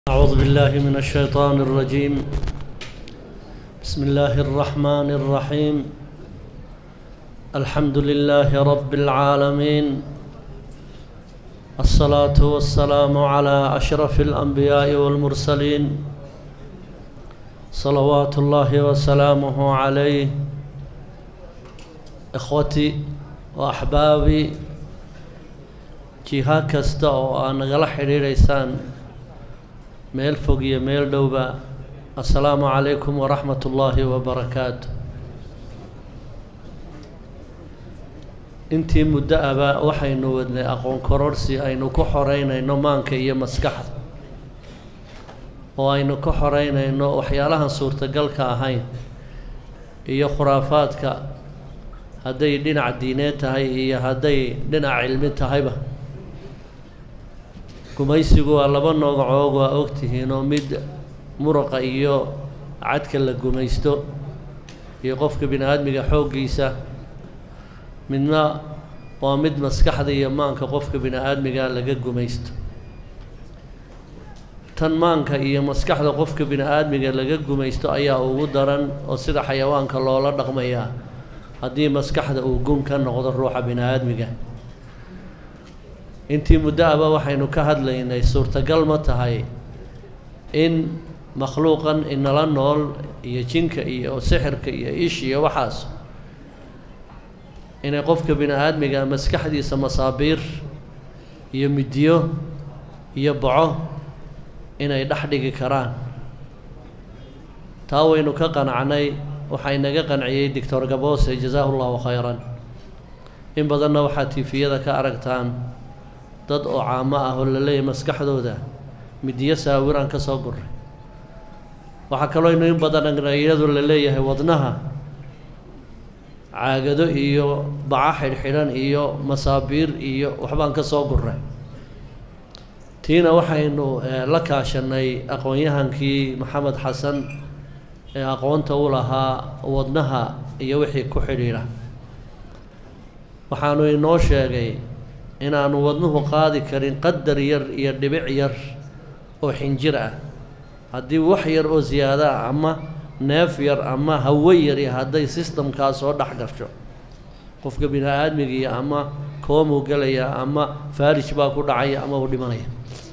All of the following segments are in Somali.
أعوذ بالله من الشيطان الرجيم. بسم الله الرحمن الرحيم. الحمد لله رب العالمين، الصلاة والسلام على أشرف الأنبياء والمرسلين صلوات الله وسلامه عليه. إخوتي وأحبابي جهة كستا وأنا غلا حريريسان meel fog iyo meel dhowba, assalaamu calaykum waraxmat ullaahi wabarakaatu. intii muddo aba waxaynu wadnay aqoon kororsi aynu ku xoreynayno maanka iyo maskaxda, oo aynu ka xoreynayno waxyaalahan suurtagalka ahayn iyo khuraafaadka, hadday dhinac diineed tahay iyo hadday dhinac cilmi tahayba. gumaysigu waa laba noocood, waa ogtihiin, oo mid muruqa iyo cadka la gumaysto iyo qofka bini aadmiga xooggiisa, midna waa mid maskaxda iyo maanka qofka bini aadmiga laga gumaysto. tan maanka iyo maskaxda qofka bini aadmiga laga gumaysto ayaa ugu daran, oo sida xayawaanka loola dhaqmayaa haddii maskaxda uu gun ka noqdo ruuxa bini aadmiga. intii muddo aba waxaynu ka hadlaynay suurtagal ma tahay in makhluuqan inala nool iyo jinka iyo sixirka iyo ish iyo waxaas inay qofka bini aadmiga maskaxdiisa masaabiir iyo midiyo iyo boco inay dhex dhigi karaan. taa waynu ka qanacnay, waxaa inaga qanciyey doctor Gaboose jazaahu llahu khayran. in badanna waxaad tiifiyada ka aragtaan dad oo caamo ah oo la leeyahay maskaxdooda midiyo saawiraan ka soo guray. waxaa kaloo in badan iyadoo la leeyahay wadnaha caagado iyo baca xidhxidhan iyo masaabiir iyo waxbaan ka soo guray. tiina waxaynu la kaashanay aqoon-yahankii maxamed xasan ee aqoonta u lahaa wadnaha iyo wixii ku xidhiidha. waxaanu inoo sheegay inaanu wadnuhu qaadi karin qadar yar iyo dhibic yar oo xinjir ah. haddii wax yar oo siyaado ah ama neef yar ama hawo yari hadday sistamkaas soo dhex gasho, qofka bini aadmigiiya ama koomuu gelaya ama faarij baa ku dhacaya ama uu dhimanaya.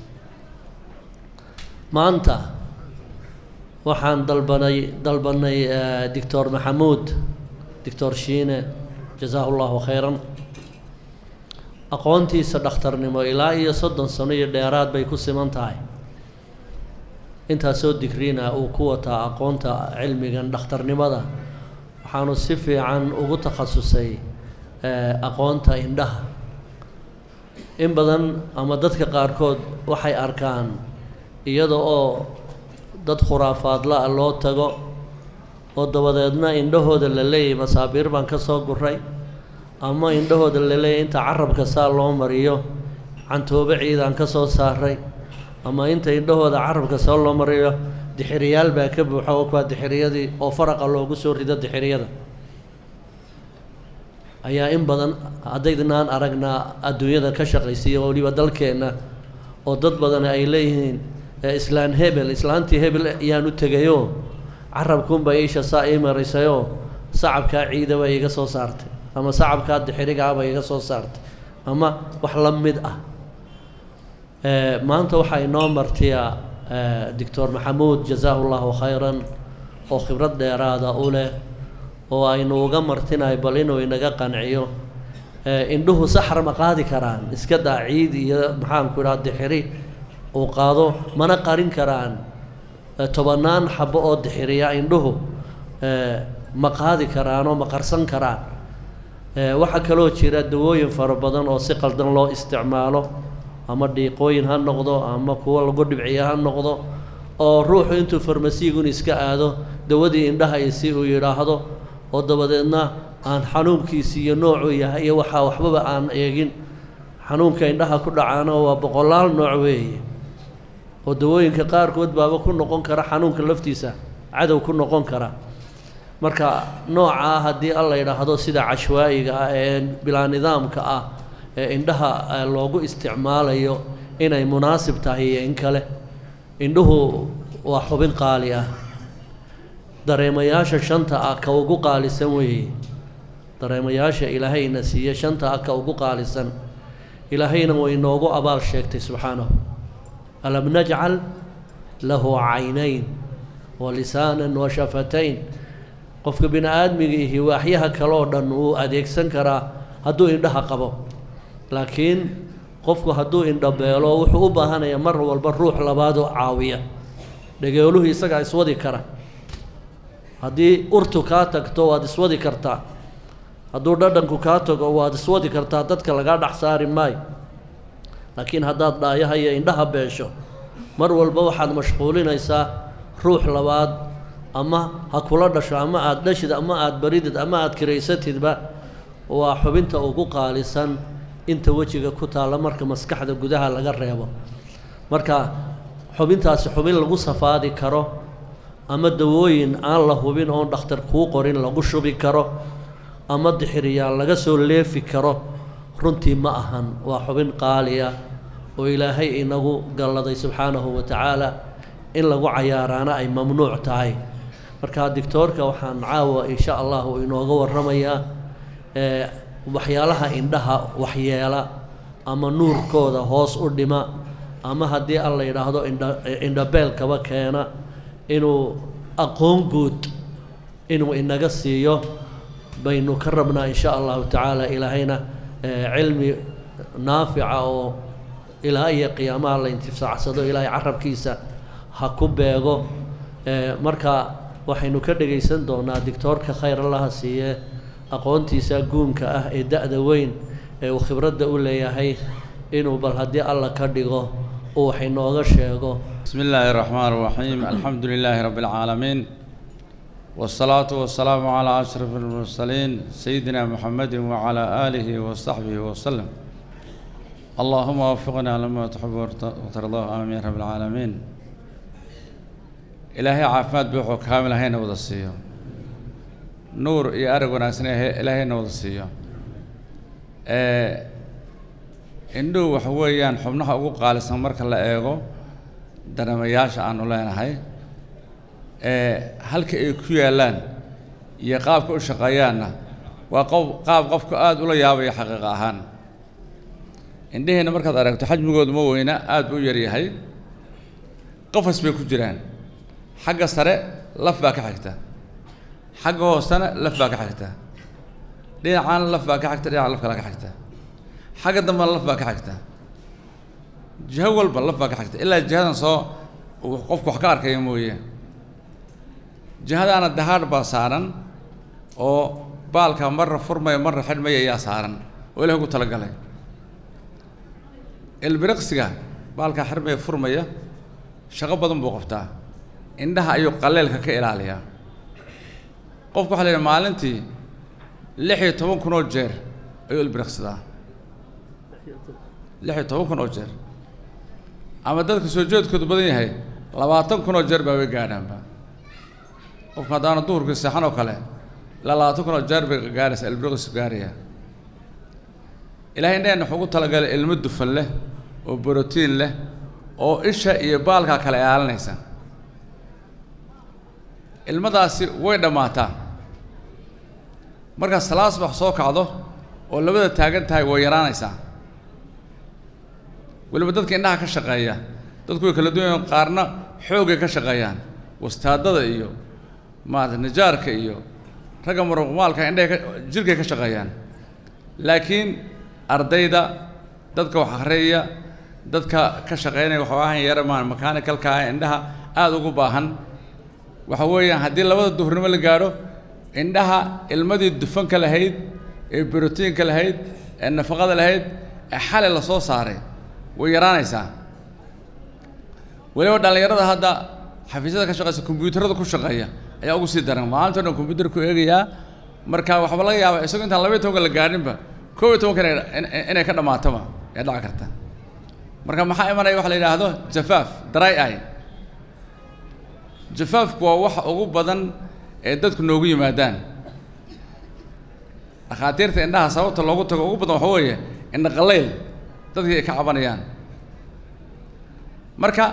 maanta waxaan dalbanay doctor maxamuud, doctor shiine jazaahu llahu khayran. aqoontiisa dhakhtarnimo ilaa iyo 30 sano iyo dheeraad bay ku siman tahay. intaasoo digriina uu ku wataa aqoonta cilmigan dhakhtarnimada. waxaanu si fiican ugu takhasusay aqoonta indhaha. in badan ama dadka qaarkood waxay arkaan iyada oo dad khuraafaadla ah loo tago oo dabadeedna indhahooda la leeyahay masaabiir baan ka soo guray, ama indhahooda la leeyahay inta carabka saa loo mariyo cantoobe ciidaan ka soo saaray, ama inta indhahooda carabka saa loo mariyo dixiriyaal baa ka buuxa oo kuwaa dixiriyadii oo faraqa loogu soo rido dixiriyada. ayaa in badan haddaydnaan aragnaa adduunyada ka shaqaysiiya oo waliba dalkeenna, oo dad badan ay leeyihiin islaan hebel, islaantii hebel ayaan u tegayo carabkuunbaa iisha saa ii marisayoo sacabkaa ciida baa iiga soo saartay, ama sacabkaa dixirigaaba iga soo saartay, ama wax la mid ah. maanta waxaa inoo martiya doctor maxamuud jazaahu llahu khayran, oo khibrad dheeraada u leh, oo aynu uga martinahay bal inuu inaga qanciyo. indhuhu saxar ma qaadi karaan, iska daa ciid iyo maxaanku idhaha dixiri uu qaado, mana qarin karaan. 10 xabo oo dixiriya indhuhu ma qaadi karaanoo ma qarsan karaan. waxaa kaloo jira dawooyin fara badan oo si qaldan loo isticmaalo, ama dhiiqooyin ha noqdo ama kuwo lagu dhibciya ha noqdo, oo ruuxu intuu farmasiigun iska aado dawadii indhaha si uu yidhaahdo, oo dabadeedna aan xanuunkiisi iyo noocuu yahay iyo waxaa waxbaba aan eegin. xanuunka indhaha ku dhacaana waa 100 nooc weeye, oo dawooyinka qaarkood baaba ku noqon kara xanuunka laftiisa cadow ku noqon kara. marka noocaa haddii alla yidhaahdo sida cashwaa'iga ah ee bilaa nidaamka ah ee indhaha loogu isticmaalayo inay munaasib tahay iyo in kale, indhuhu waa xubin qaali ah dareemayaasha shanta ah ka ugu qaalisan weeye dareemayaasha ilaahayna siiya shanta ah ka ugu qaalisan ilaahayna way inoogu abaal sheegtay subxaanahu alam najcal lahu caynayn wa lisaanan wa shafatayn qofka bini aadmigiihi waaxyaha kaloo dhan wuu adeegsan karaa hadduu indhaha qabo laakiin qofku hadduu indhabeelo wuxuu u baahanayaa mar walba ruux labaad oo caawiya dhageeluhu isagaa iswadi kara haddii urtu kaa tagto waad iswadi kartaa hadduu dhadhanku kaa tago waad iswadi kartaa dadka lagaa dhex saari maayo laakiin haddaad dhaayaha iyo indhaha beesho mar walba waxaad mashquulinaysaa ruux labaad ama ha kula dhasho ama aada dhashid ama aada baridid ama aada kiraysatidba waa xubinta ugu qaalisan inta wejiga ku taalla marka maskaxda gudaha laga reebo marka xubintaasi xubin lagu safaadi karo ama dawooyin aan la hubin oon dhakhtar kuu qorin lagu shubi karo ama dixiriyaal laga soo leefi karo runtii ma ahan waa xubin qaaliya oo ilaahay inagu galladay subxaanahu wa tacaala in lagu cayaaraana ay mamnuuc tahay marka doctorka waxaan caawa insha Allah inooga warramayaa waxyaalaha indhaha waxyeela ama nuurkooda hoos u dhima ama haddii alla yidhaahdo indhabeelkaba keena inuu aqoon guud inuu inaga siiyo baynu ka rabnaa insha allahu tacaala ilaahayna cilmi naafica oo ilaa iyo qiyaamaha la intifaacsado ilaahay carabkiisa ha ku beego marka waxaynu ka dhagaysan doonaa doctorka khayr allaha siiye aqoontiisa guunka ah ee da'da weyn ee uu khibradda u leeyahay inuu bal haddii alla ka dhigo uu wax inooga sheego بسم الله الرحمن الرحيم الحمد لله رب العالمين والصلاة والسلام على أشرف المرسلين سيدنا محمد وعلى آله وصحبه وسلم اللهم وفقنا لما تحب وترضاه آمين رب العالمين إلهي عافمات بوحو كامل هنا وضصيه نور يأرق وناسنا إلهي نوضصيه إنه وحويان حبناها أقول قال سمرك الله إيغو dareemayaasha aan u leenahay halka ay ku yaalaan iyo qaabka u shaqeeyaanna waa qaab qofku aad ula yaabaya xaqiiq ahaan indhaheena markaad aragto xajmigoodu ma weyna aad buu yar yahay qafas bay ku jiraan xagga sare laf baa ka xigta xagga hoosena laf baa ka xigta dhinacaan laf baa ka xigta dhinaca laf kale ka xigta xagga dambena laf baa ka xigta jiho walba laf baa ka xigta ilaa jihadan soo qofku wax ka arkaya mooye jihadaana dahaadh baa saaran oo baalka marra furmaya marra xidhmaya ayaa saaran oo ilaah ugu talagalay ilbiriqsiga baalka xidhmaya furmaya shaqo badan buu qabtaa indhaha ayuu qaleelka ka ilaaliyaa qofku waxaa la yidhaha maalintii 16 kun oo jeer ayuu ilbiriqsidaa 16 kun oo jeer ama dadka soo jeedkoodu badan yahay 20 kun oo jeer baa way gaadhaanba qofka haddaana duhurkii seexan oo kale ilaa 20 kun oo jeer bay gaaraysa ilbiriqsi gaaraya ilaahay indhaheenna wuxuu ugu talagalay ilmo dufan leh oo borotiin leh oo isha iyo baalka kale ilaalinaysa ilmadaasi way dhammaataa markaa salaas bax soo kacdo oo labada taagan tahay way yaraanaysaa waliba dadka indhaha ka shaqeeya dadku way kala duwan qaarna xoogay ka shaqeeyaan wastaadada iyo nijaarka iyo ragga muruqmaalka indhaha jirkay ka shaqeeyaan laakiin ardayda dadka wax akhriya dadka ka shaqeynaya waxa ahaan yara mechanical-ka indhaha aad ugu baahan waxa weeyaan haddii labada duhurnimo la gaaro indhaha ilmadii dufanka lahayd ee borotiinka lahayd ee nafaqada lahayd ee xalay la soo saaray way yaraanaysaa waliba dhalinyarada hadda xafiisyada ka shaqeysa kombiyuutarada ku shaqeeya ayaa ugu sii daran maalinta dhan kombiyuutar ku eegayaa marka waxba laga yaabaa isagoo intaan 12 la gaarinba 12 inay ka dhamaataba ee dhaca karta marka maxaa imanaya waxa la yiraahdo jafaaf dry eye jafaafku waa wax ugu badan ee dadku noogu yimaadaan dhakhaatiirta indhaha sababta loogu tago ugu badan waxa weeye indha qallayl dadkii ay ka cabanayaan marka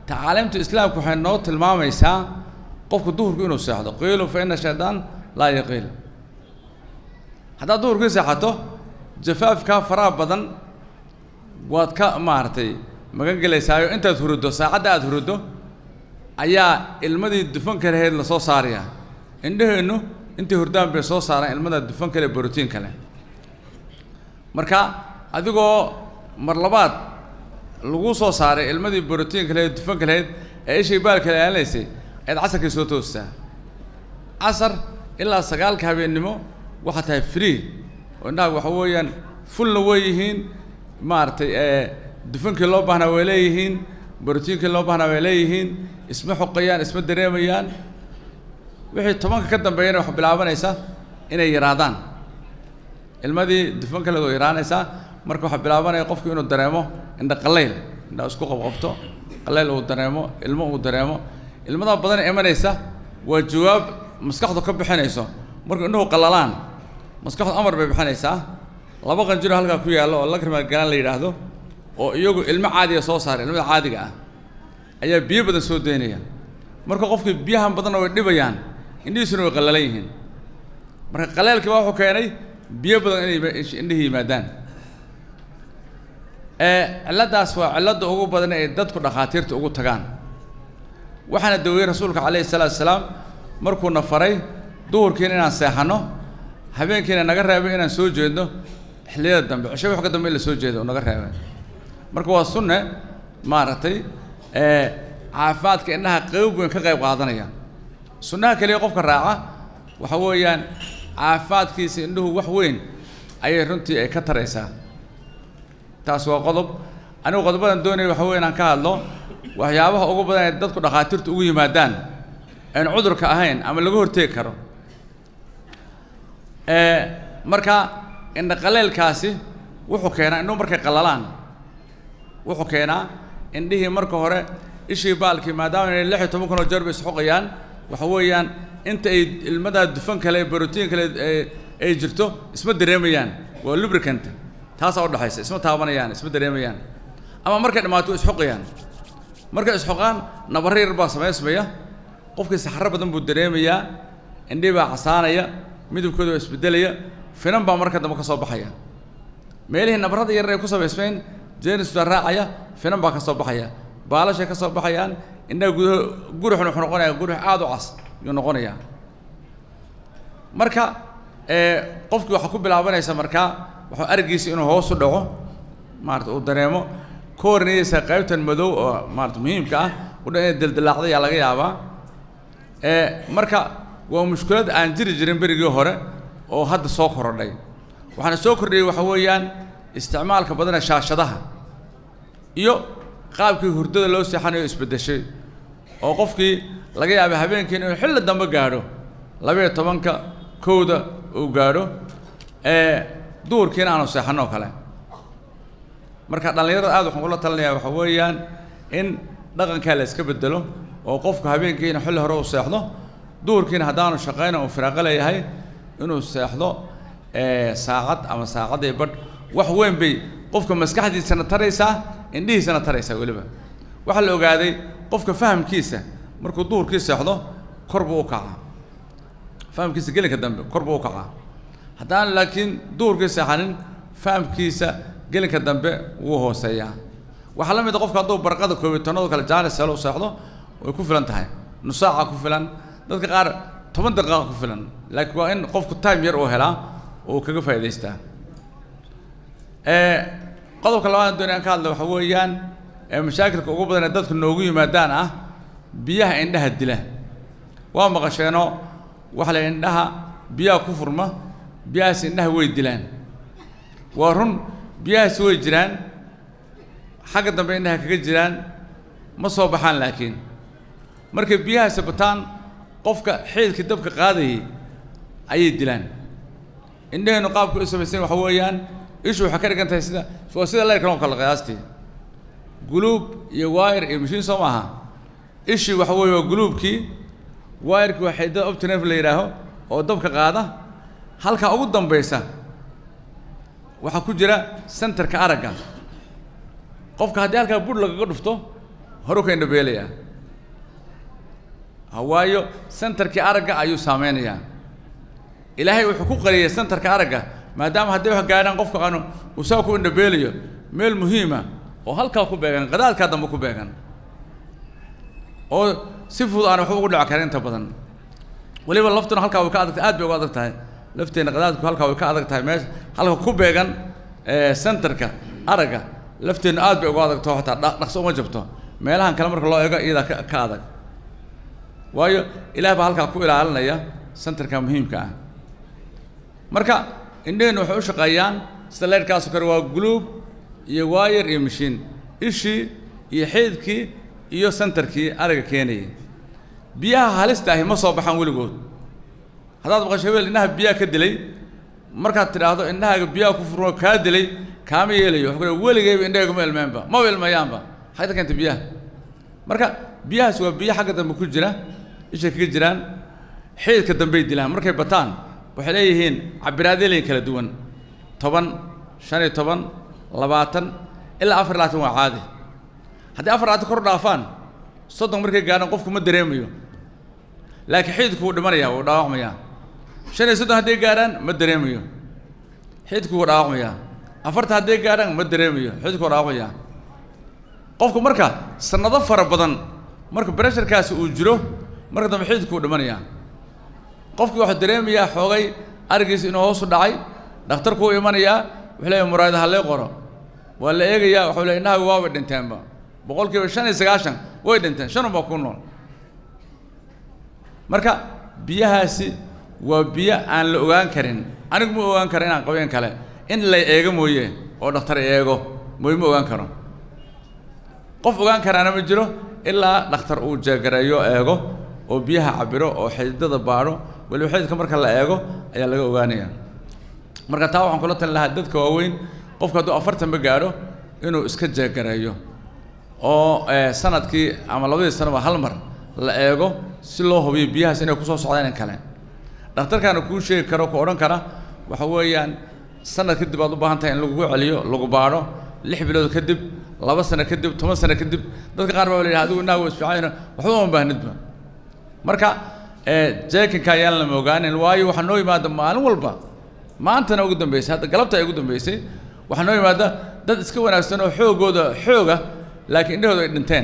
تعالمت الإسلام كحين نوت المام يسا قف الظهر كأنه ساعده قيلوا فإن الشيطان لا يقيل هذا الظهر كيس حتى جفاف كافرا بدن واتكا مارتي ما كان قال يسايو أنت تردو ساعة تردو أيا المدي الدفن كله هذا الصوص صاريا عنده إنه أنت هردان بصوص صار المدي الدفن كله بروتين كله مركا أدوكو مرلبات لغو صوص صار المدي بروتين كله الدفن كله إيش يبالك كله ليسي هذا عصر كيسوتو الساعة عصر إلا سقال كهبي النمو وحتى فري وناق وحويا فل ويهين مارتي دفن كله بهنا وليهين بروتين كله بهنا وليهين اسمه حقيان اسمه دريميان وحي طبعا كدن بينه وحب العابان إيسا إنه يرادان المدي دفن كله يران إيسا مركو حب العابان يقف كأنه دريمو إنه قليل إنه أسكو قبقبتو قليل ودريمو المو ودريمو المدى بدن إيمان إيسا والجواب مسكحته كب حنيسا مركو إنه قلالان مسكحته أمر بحنيسا لابا قنجر هلقا كويا الله الله كريم الجلال اللي يراهدو oo iyagu ilmo caadi ah soo saar ilmo caadiga ah ayaa biyo badan soo deynaya marka qofkii biyahan badan oo dhibayaan indhiisuna way qalalan yihiin marka qalaalkii waxa uu keenay biyo badan inay indhihi yimaadaan ciladaas waa cilada ugu badan ee dadku dhaqaatiirta ugu tagaan waxaana dawey rasuulka kaleey salaam markuu na faray duhurkiina inaan seexano habeenkiina naga reebay inaan soo jeedno xilliyada dambe cisho wax ka dambe la soo jeedo naga reebay marka waa sunne maartay caafimaadka indhaha qayb weyn ka qayb qaadanaya sunnaha kaliya qofka raaca waxa weeyaan caafimaadkiisa indhuhu wax weyn ayay runtii ay ka taraysaa taas waa qodob anigu qodobadan doonay waxa weyn aan ka hadlo waxyaabaha ugu badan ee dadku dhaqaatiirtu ugu yimaadaan aan cudurka ahayn ama laga horteegi karo marka indha qaleelkaasi wuxuu keenaa inuu markay qalalaan wuxuu keenaa indhihii marka hore ishii baalkii maadaama ay 16 kun oo jeer bay isxoqayaan waxa weeyaan inta ay ilmada dufan kale borotiin kale ay jirto isma dareemayaan waa lubricant taas oo dhaxaysa isma taabanayaan isma dareemayaan ama markay dhamaato isxoqayaan markay isxoqaan nabareer baa sameysmaya qofkii saxaro badan buu dareemayaa indhihi baa casaanaya midabkooda waa isbedelaya finan baa marka dambe ka soo baxaya meelihii nabarada yar ay ku sameysmeen jeenis raacaya finan baa ka soo baxaya baalashay ka soo baxayaan indhaha guruxna wuxuu noqonayaa gurux aad u cas yuu noqonayaa marka qofkii waxa ku bilaabanaysa marka wuxuu argiisa inuu hoos u dhaco maarta uu dareemo koornaysa qaybtan madow oo maarta muhiimka ah u dhan daldalaacday ayaa laga yaabaa marka waa mushkilad aan jiri jirin berigii hore oo hadda soo korodhay waxaana soo kordhiyay waxa weeyaan isticmaalka badan shaashadaha iyo qaabkii hurdada loo seexanayo isbedeshay oo qofkii laga yaabay habeenkii inuu xilli dambe gaadho 12ka kooda uu gaadho duurkiina aanu seexano kale marka dhalinyarada aad waxaan kula talinayaa waxa weeyaan in dhaqanka la iska bedelo oo qofku habeenkiina xilli hore uu seexdo duurkiina hadaanu shaqeyno oo firaaqo leeyahay inuu seexdo saacad ama saacadii badh wax weyn bay qofka maskaxdiisana taraysaa indhihiisana taraysaa waliba waxa la ogaaday qofka fahamkiisa markuu duurkii seexdo kor buu u kacaa fahamkiisa gelinka dambe kor buu u kacaa haddaan laakiin duurkii seexanin fahamkiisa gelinka dambe wuu hooseeyaa waxa la mid ah qofka hadduu barqada koobitanado kale jaanis helo seexdo way ku filan tahay nus saaca ku filan dadka qaar 10 daqiiqo ku filan laakiin waa in qofku time yar oo helaa oo kaga faa'iideystaa qodobka labaad doonayaan ka hadlo waxa weeyaan mashaakilka ugu badan ee dadku noogu yimaadaan ah biyaha indhaha dila waa maqasheeno waxa la indhaha biyaha ku furma biyahaas indhaha way dilaan waa run biyahaas way jiraan xagga dambe indhaha kaga jiraan ma soo baxaan laakiin markay biyahaas bataan qofka xeelkii dabka qaadayay ayay dilaan indhaheenu qaabku u samaysan waxa weeyaan ishu waxa ka dhigan tahay sida leerkan oo kale qiyaastii guluub iyo wire iyo mashiin soo maaha ishi waxa weeye waa guluubkii wire-ki waa xidada optic nerve la yidhaaho oo dabka qaada halka ugu dambaysa waxa ku jira centerka aragga qofka haddii halkaa budh lagaga dhufto هروك إنه بيليا هوايو سنتر كأرجع أيو سامينيا إلهي وحقوق لي سنتر كأرجع ما دام هديوها قاعدين قفك عنه وساوكو إنه بيليا ميل مهمة وهالكا كوبيجان غدال كذا مو كوبيجان أو سيفود أنا حقوق العكارين تبضن ولي والله لفتنا هالكا وكادك أدب وكادك هاي لفتنا غدال هالكا وكادك هاي ماش هالكا كوبيجان سنتر كأرجع لفتنا أدب وكادك توحت نقص ما جبته ميلها كلام مرك الله يجا إذا كادك وايو إلى بهالكا كو إلى علنا سنتر كان مهم كان مركا إننا وحوش قيان سلير كاسكر وقلوب يواير يمشين إشي يحيدك يو سنتركي أرجع كيني بيها هالستاهي ما صوب حنقول جود هذا تبغى شوية إنها بيها كدلي مركا ترى إنها بيها كفر كدلي كاميلي يحكوا ولا جايب إنها كم المنبا ما هو الميامبا هذا كانت بيها مركا بيها سوى بيها حاجة دم كل جرا إيش كل جيران حيد كدم بيد لها مركا بطان وحليهين عبرادي لين كلا دون طبعا شاني طبعا لباتن إلا أفرلاتهم عادي هذا أفرلات كور رافان صدق مركي قاعد نقفكم مدريميو لكن حيدك هو دمريا وداوميا شنو صدق هذي قاعدن مدريميو حيدك هو داوميا أفرت هذي قاعدن مدريميو حيدك هو داوميا قفكم مركا سنضفر بدن مركا بريشر كاس وجرو مركا دم حيدك هو دمريا قفكم واحد دريميا حوغي أرجس إنه هو صدعي دكتور كو إيمانيا وحلا مراد هلا قرا ولا إيه يا وحلا إنها واو دنتين با بقول كيف شان يسقاشن وايد دنتين شنو بكونون مركا بيهاسي وبيا أن لوغان كرين أنا مو لوغان كرين عن قبين كله إن لا إيجو مويه أو دكتور إيجو موي مو لوغان كرون قف لوغان كرنا مجرو إلا دكتور أو جاكرايو إيجو وبيها عبرو أو حدد ضبارو ولو حدد كمرك لا إيجو أيا لو لوغانيا marka taa waxaan kula tan lahaa dadka waaweyn qofka haduu 40 ba gaaro inuu iska jeegarayo oo sanadkii ama labadii sanaba hal mar la eego si loo hubiyo biyahaas inay ku soo socdaan kale dhakhtarkana ku sheegi karo ku oran kara waxa weeyaan sanad kadib aad u baahan tahay in lagu celiyo lagu baaro 6 bilood kadib 2 sano kadib 10 sano kadib dadka qaar baa leeyahay adigu inaa isfiicayna waxba ma baahnidba marka jeekinka ayaan la moogaan waayo waxa noo yimaada maalin walba maantana ugu dambeysay hadda galabta ay ugu dambeysay waxa noo yimaada dad iska wanaagsan oo xooga laakiin indhahooda ay dhinteen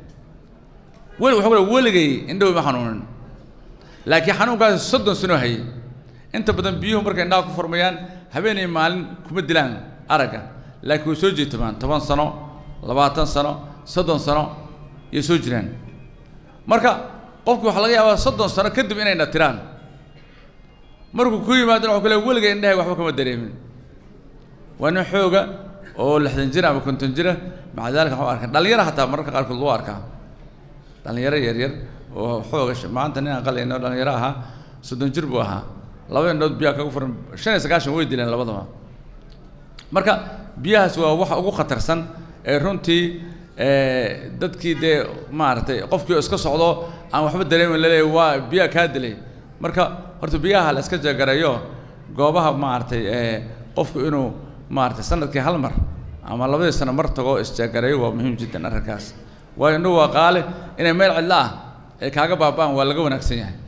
waligay indhahu ma xanuunin laakiin xanuunkaas 30 sano hayay inta badan biyuhu markay indhaha ku furmayaan habeenay maalin kuma dilaan aragga laakiin way soo jeetaan 10 sano 20 sano 30 sano iyo soo jiraan marka qofku waxa laga yaabaa 30 sano kadib inay natiraan markuu ku yimaado waxa kale waliga indhahay waxba kama dareemin wana xooga oo 60 jir ama 50 jir macdaalka waxa arkaa dhalinyaro hataa marka qaar loo arkaa dhalinyaro yar oo xooga maanta nin aqalayno dhalinyaro aha 30 jir buu ahaa laba indhood biyo ka furan 95 way dileen labadaba marka biyahaas waa waxa ugu khatarsan ee runtii dadkii de maartay qofkii iska socdo aan waxba dareemin leeyahay waa biyo ka dilay marka horta biyaha la iska jeegarayo goobaha maartay qofku inuu maartay sanadkii hal mar ama labadii sano mar tago isjeegarayo waa muhiim jiddan arkaas waa inuu waqaale inay meel cidla ah ay kaaga baabaan waa laga wanaagsan yahay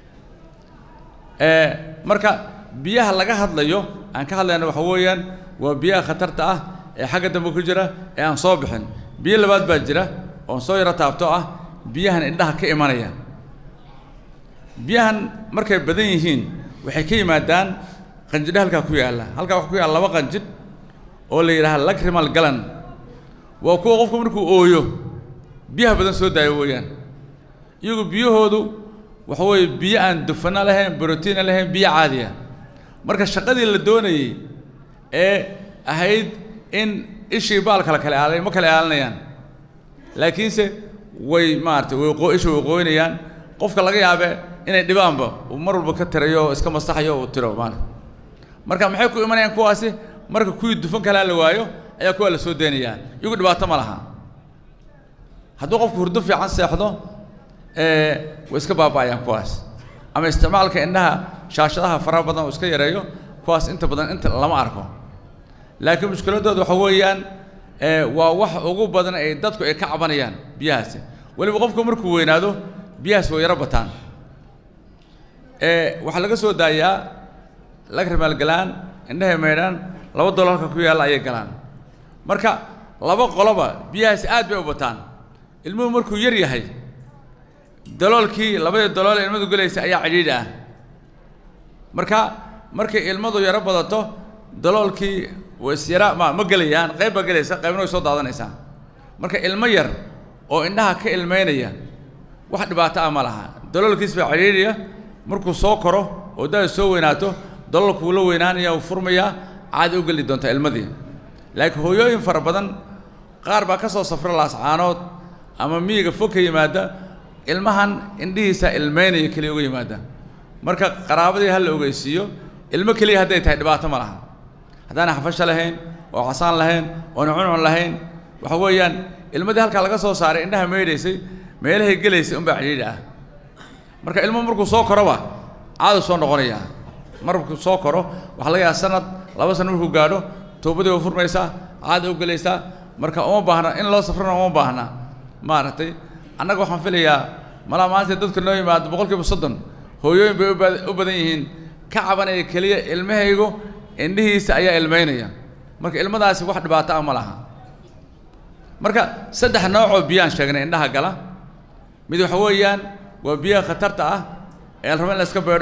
marka biyaha laga hadlayo aan ka hadlayno waxa weeyaan waa biyaha khatarta ah ee xagga dambe ku jira ee aan soo bixin biyo labaad baa jira oo soo yara taabto ah biyahan indhaha ka imanaya biyahan markay badan yihiin waxay ka yimaadaan qanjidh halka ku yaala halka wax ku yaala laba qanjidh oo la yiraahdo lacrimal gland waa kuwa qofku markuu ooyo biyaha badan soo daayo weeyaan iyagu biyahoodu waxa way biyo aan dufana lahayn borotiin lahayn biyo caadi ah marka shaqadii la doonayay ee ahayd in ishii baalka kala aalay ma kala aalanayaan laakiinse way maartay way qoynayaan qofka laga yaabee inay dhibaanba mar walba ka tirayo iska masaxayo oo tiro marka maxay ku imanayaan kuwaasi marka kuwii dufan kala la waayo ayaa kuwa la soo deenayaan iyagu dhibaato ma laha hadduu qofku hurdo fiican seexdo way iska baabaayaan kuwaas ama isticmaalka indhaha shaashadaha faraha badan oo iska yareeyo kuwaas inta badan inta lama arko laakiin mushkiladoodu waxa weeyaan وواح ugu badan ay dadku ay ka cabanayaan biyahaas waliba qofku markuu weynaado biyahaas way rabataan waxa laga soo daayaa laga rimaal galaan indhaha meedhan $2 ku yaala ay galaan marka laba qoloba biyahaas aad bay u bataan ilmuhu markuu yar yahay daloolkii $2 ilmadu galaysa ayaa cidhiidh ah markay ilmadu yara badato daloolkii وسيرة ما قليان قيب قليسة قيبنا يصود هذا نيسان مركا المير أو إنها كإلمينية واحد بعتها مالها دلول كيسبة عريرية مركو سوكره وده يسوي ناتو دلول كولو وينانية وفرمية عادي وقال لي دونتا المذي لكن هو يوم فربضن قاربا كسو صفر الله سعانوت أما ميغا فوكي مادة المهن انديسة إلمينية كليو مادة مركا قرابدي هل وقيسيو المكلي هدي تهدي بعتها مالها هذانا حفش لهين وعصان لهين ونعون لهين وحويان المدى هالك على قصة صار إنها ميريسي ميله جليسي بعيدة مركا مركو صوكروا عاد صون غنية مركو صوكروا وحلاقي السنة لو سنة مركو قالوا توبدي وفر ميسا عاد وجليسا مركا بهنا إن الله سفرنا بهنا ما رتي أنا جو حنفليا ملا ما تدرك النوي ما بقول كيف صدن هو يوم بيبدين كعبنا كلية المهيجو indhihiisa ayaa ilmeynaya marka ilmadaasi wax dhibaato ah ma laha marka saddex nooc oo biyaan sheegnay indhaha gala mid waxa weeyaan waa biyaha khatarta ah ee la rabo in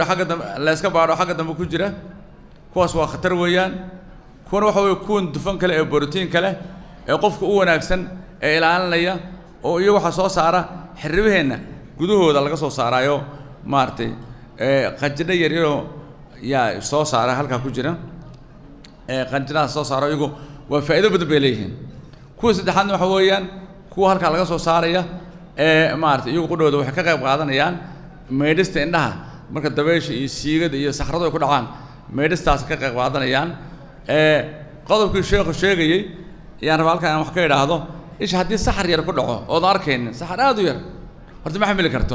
la iska baadho xagga dambe ku jira kuwaas waa khatar weeyaan kuwan waxa weeye kuwan dufan kale ee borotiin kale ee qofka u wanaagsan ee ilaalinaya oo iyo waxa soo saara xirribaheena gudahooda laga soo saarayo maartay qajina yaryaro yaa soo saara halka ku jira qanjiraha soo saaro iyagu waa faa'iido badan bay leeyihiin kuwa saddexaadna waxa weeyaan kuwa halka laga soo saaraya maartay iyagu qudhooda waxay ka qayb qaadanayaan meedhista indhaha marka dabeysha iyo siigada iyo saxradu ay ku dhacaan meedhistaas ka qayb qaadanayaan qodobkii sheekhu sheegayay ayaan rabaa halkan wax ka idhaahdo isha haddii saxar yar ku dhaco oodan arkaynin saxar aad u yar horta ma xamili karto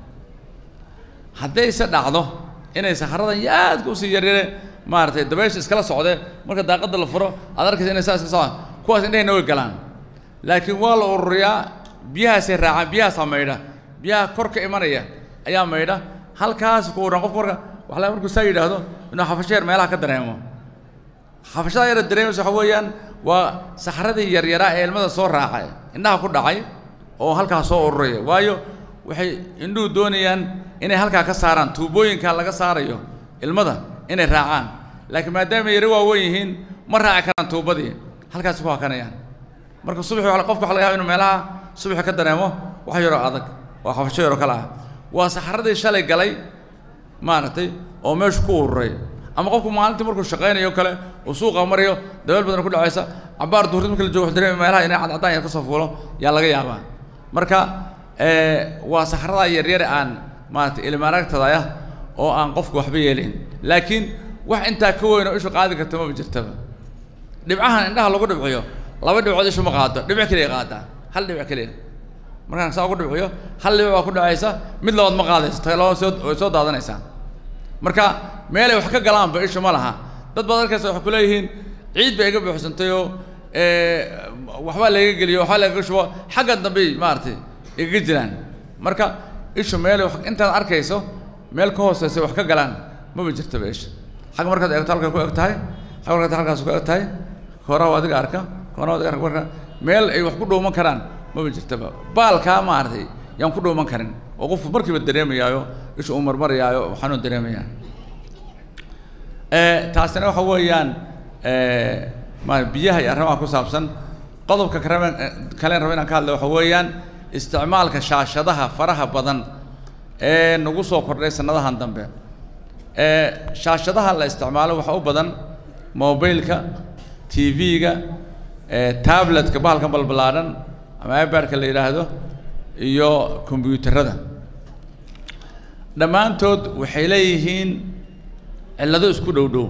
hadday se dhacdo inay saxaradan aadka usii yaryare maartay dabeysha iskala socde marka daaqada la furo aad arkaysa inay saas ka socdaan kuwaas indhahayna way galaan laakiin waa la ururiyaa biyahaasay raacaan biyahaas maydha biyaha kor ka imanaya ayaa maydha halkaas ku uran qofka marka markuu saa yidhaahdo inuu xafasheer meelaha ka dareemo xafashada yara dareemaysa waxa weeyaan waa saxaradii yaryaraa ee ilmada soo raacay indhaha ku dhacay oo halkaas soo ururaya waayo waxay indhuhu doonayaan inay halkaa ka saaraan tuubooyinka laga saarayo ilmada inay raacaan laakiin maadaama yari waaweyn yihiin ma raaci karaan tuubadii halkaas ku hakanayaan marka subaxii qofka waxa laga yaabaa inuu meelaha subaxii ka dareemo wax yaro adag waa xafasho yaro kala ah waa saxaradii shalay galay maartay oo meesha ku ururay ama qofku maalintii markuu shaqeynayo kale oo suuqa marayo dabeel badan ku dhacaysa cabaar duhur markii la joogo dareemo meelaha inay cadcadaan yar ka soo fuulo yaa laga yaabaa marka waa saxarada yaryar aan maartay ilmaaragtada ah oo aan qofku waxba yeelin laakiin wax inta ka weyn oo ishu qaadi karto ma jirtaba dhibcahan indhaha lagu dhibciyo laba dhibcood ishu ma qaado dhibc kaliya qaada hal dhibc kaliya markaan saa ugu dhibciyo hal dhibc waa ku dhacaysa mid labaad ma qaadayso tay laba soo daadanaysa marka meel ay wax ka galaan ba ishu ma laha dad badan arkaysa wax ku leeyihiin ciid bay iga buuxsantay oo waxba laga geliyo waxa laga shubo xagga dambe maartay iga jiraan marka ishu meel wax intaad arkayso meel ka hooseysa wax ka galaan ma jirto beesh xag markaad eegto halka ku egtahay xag markaad halkaas ku egtahay hore waad arka marka meel ay wax ku dhooman karaan ma jirto baalka maartay yaan ku dhooman karin oo qofku markiiba dareemayo ishu uu marmarayaayo waxaan dareemayaa taasina waxa weeyaan ma biyaha iyo arrimaha ku saabsan qodobka kale rabo inaan ka hadlo waxa weeyaan isticmaalka shaashadaha faraha badan ee nagu soo kordhay sanadahan dambe shaashadaha la isticmaalo waxa u badan mobilka TV-ga tablet-ka bahalkan balbalaaran ama iPad-ka la yiraahdo iyo kombiyuutarada dhammaantood waxay leeyihiin cillado isku dhow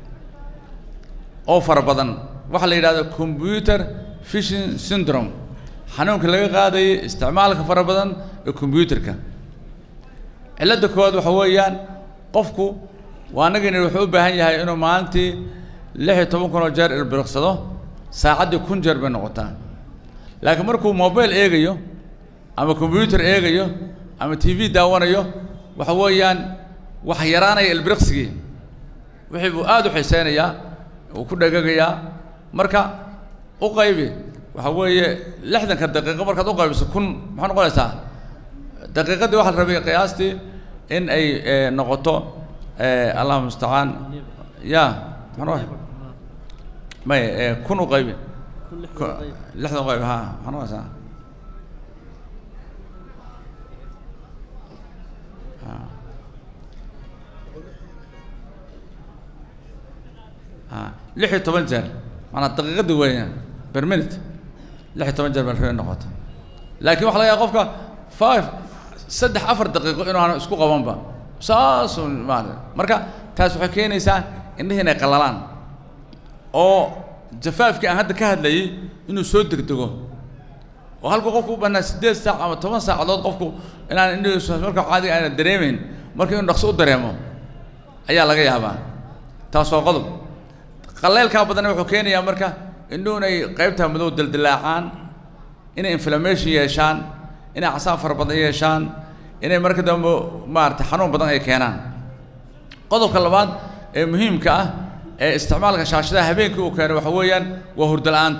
oo fara badan waxa la yiraahdo computer vision syndrome xanuunka laga qaaday isticmaalka fara badan ee kombiyuutarka cilada koowaad waxa weeyaan qofku waa anagana wuxuu u baahan yahay inuu maalintii 16 jeer ilbiriqsado saacadii 1000 jeer bay noqotaa laakiin markuu mobile eegayo ama computer eegayo ama TV daawanayo waxa weeyaan wax yaraanaya ilbiriqsigii wixii uu aad u xiiseynaya oo ku dhagagayaa marka u qaybi waxa weeye 60 daqiiqo markaad u qaybiso 1000 maxay noqonaysaa daqiiqadii waxa la rabay qiyaastii in ay noqoto Allahu musta'an ya ما كونوا قايبين لحظة قايبة ها خلاص لحية 8 جر أنا الدقيقة دي وين برمنت لحية 8 جر بالفعل نقط لكن واحد يا قفك 5 6 أفر دقيقة إنه أنا أسكو قوام با ساس ما مركا تاسو حكينيسا إن هنا قلالان oo jafaafkii aan hadda ka hadlayay inuu soo degdego oo halka qofku bana 8 saac ama 10 saacadood qofku inaan indhihiisa marka caadi aan dareemeyn markii uu dhaqso u dareemo ayaa laga yaabaa taas oo qodob qaleelka badan wuxuu keenayaa marka inay qaybta madow dildilaacaan inay inflammation yeeshaan inay casaan far badan yeeshaan inay marka dambe maarta xanuun badan ay keenaan qodobka labaad ee muhiimka ah استعمالك شاشة هبينك وكانوا حويان وهرد الآن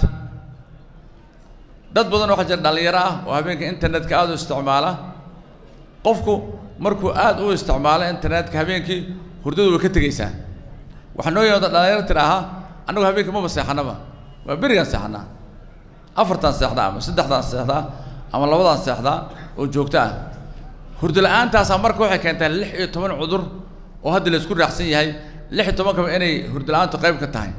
دد بدن واحد جد على يراه وهبينك إنترنت كأدو استعماله قفكو مركو أدو استعماله إنترنت كهبينك هردو وكتجيسه وحنوي هذا لا يرى تراها أنو هبينك مو بس سحنا ما بريان سحنا أفرتان سحنا أما سدحتان سحنا أما لوضان سحنا وجوكتان هرد الآن تاسع مركو حكيت اللحية 8 عذر وهذا اللي يذكر رحسين هاي 6 كم إني هردلانته قريب كتاعي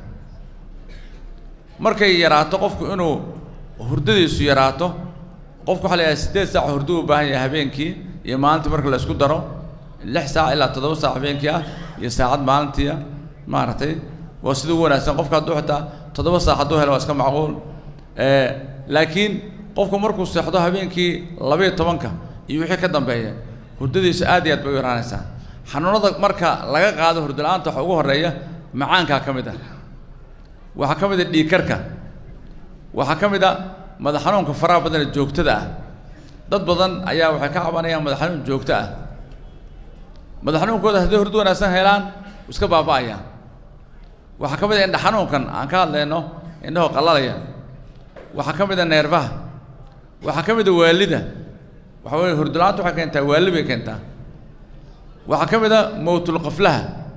مركي يراته قفك إنه هردي سيراته قفك حلي 6 ساعة هردو باهي هبينكي يمانت مركي لسكو درو 6 ساعة إلا 3 ساعة هبينكي يساعد مالنتي مارتي وسدونا سان قفك هدو حتى 3 ساعة هدوها لو اسكا معقول لكن قفك مركو سيحدو هبينكي 12 يوحي كدنبيه هردي سعاديات بيرانسا xanuunada marka laga qaado hurdalaanta waxa ugu horeeya macaanka kamid ah waxa kamid ah dhiig karka waxa kamid ah madax xanuunka faraha badan ee joogtada ah dad badan ayaa waxay ka cabanayaan madax xanuun joogto ah madax xanuunkooda haddii hurdo wanaagsan helaan iska baaba'aya waxa kamid ah indha xanuunkan aan ka hadlayno indhaha qalalaya waxa kamid ah neerfaha waxa kamid ah waalida waxa weeye hurdalaanta waxa keentaa waali bay keentaa waxa kamida mowtul qaflaha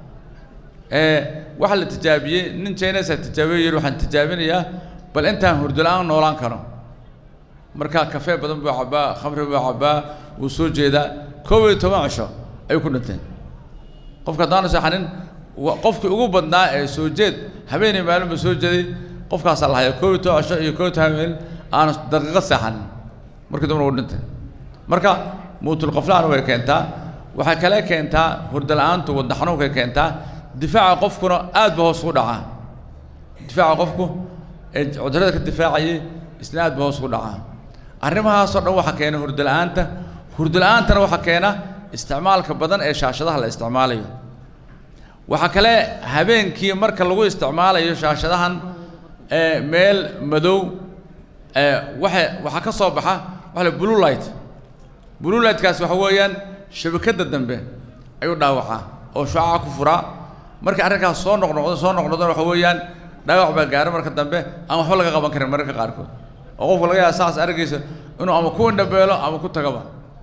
waxa la tijaabiyay nin Chinese tijaabiyay waxaan tijaabinayaa bal intaan hurdalaan noolaan karo marka kafee badan buu cabaa khamri buu cabaa uu soo jeeda 12 casho ay ku dhinteen qofka daana saxanin qofkii ugu badnaa ee soo jeed habeenay maalin soo jeeday qofkaas la hayo 12 casho iyo 12 habeen aan daqiiqad saxan markii dambana uu dhintay marka mowtul qaflaha way keentaa waxay kale keentaa hurdalaantu wada xanuunka keentaa difaaca qofkuna aad ba hoos u dhacaa difaaca qofku ee cudurada ka difaacay isla aad ba hoos u dhacaa arrimahaas oo dhan waxa keenay hurdalaantana waxa keena isticmaalka badan ee shaashadaha la isticmaalayo waxa kale habeenkii marka lagu isticmaalayo shaashadahan meel madow waxa ka soo baxa waxa blue light kaas waxa weeyaan shabakada dambe ayuu dhaawacaa oo shucaaca ku fura marka arrinkaas soo noqnoqdo waxa weeyaan dhaawac baa gaar marka dambe ama waxba laga qaban karin marka qaarkood oo qofka laga yaabo saas aragaysa inuu ama ku indhabeelo ama ku tagaba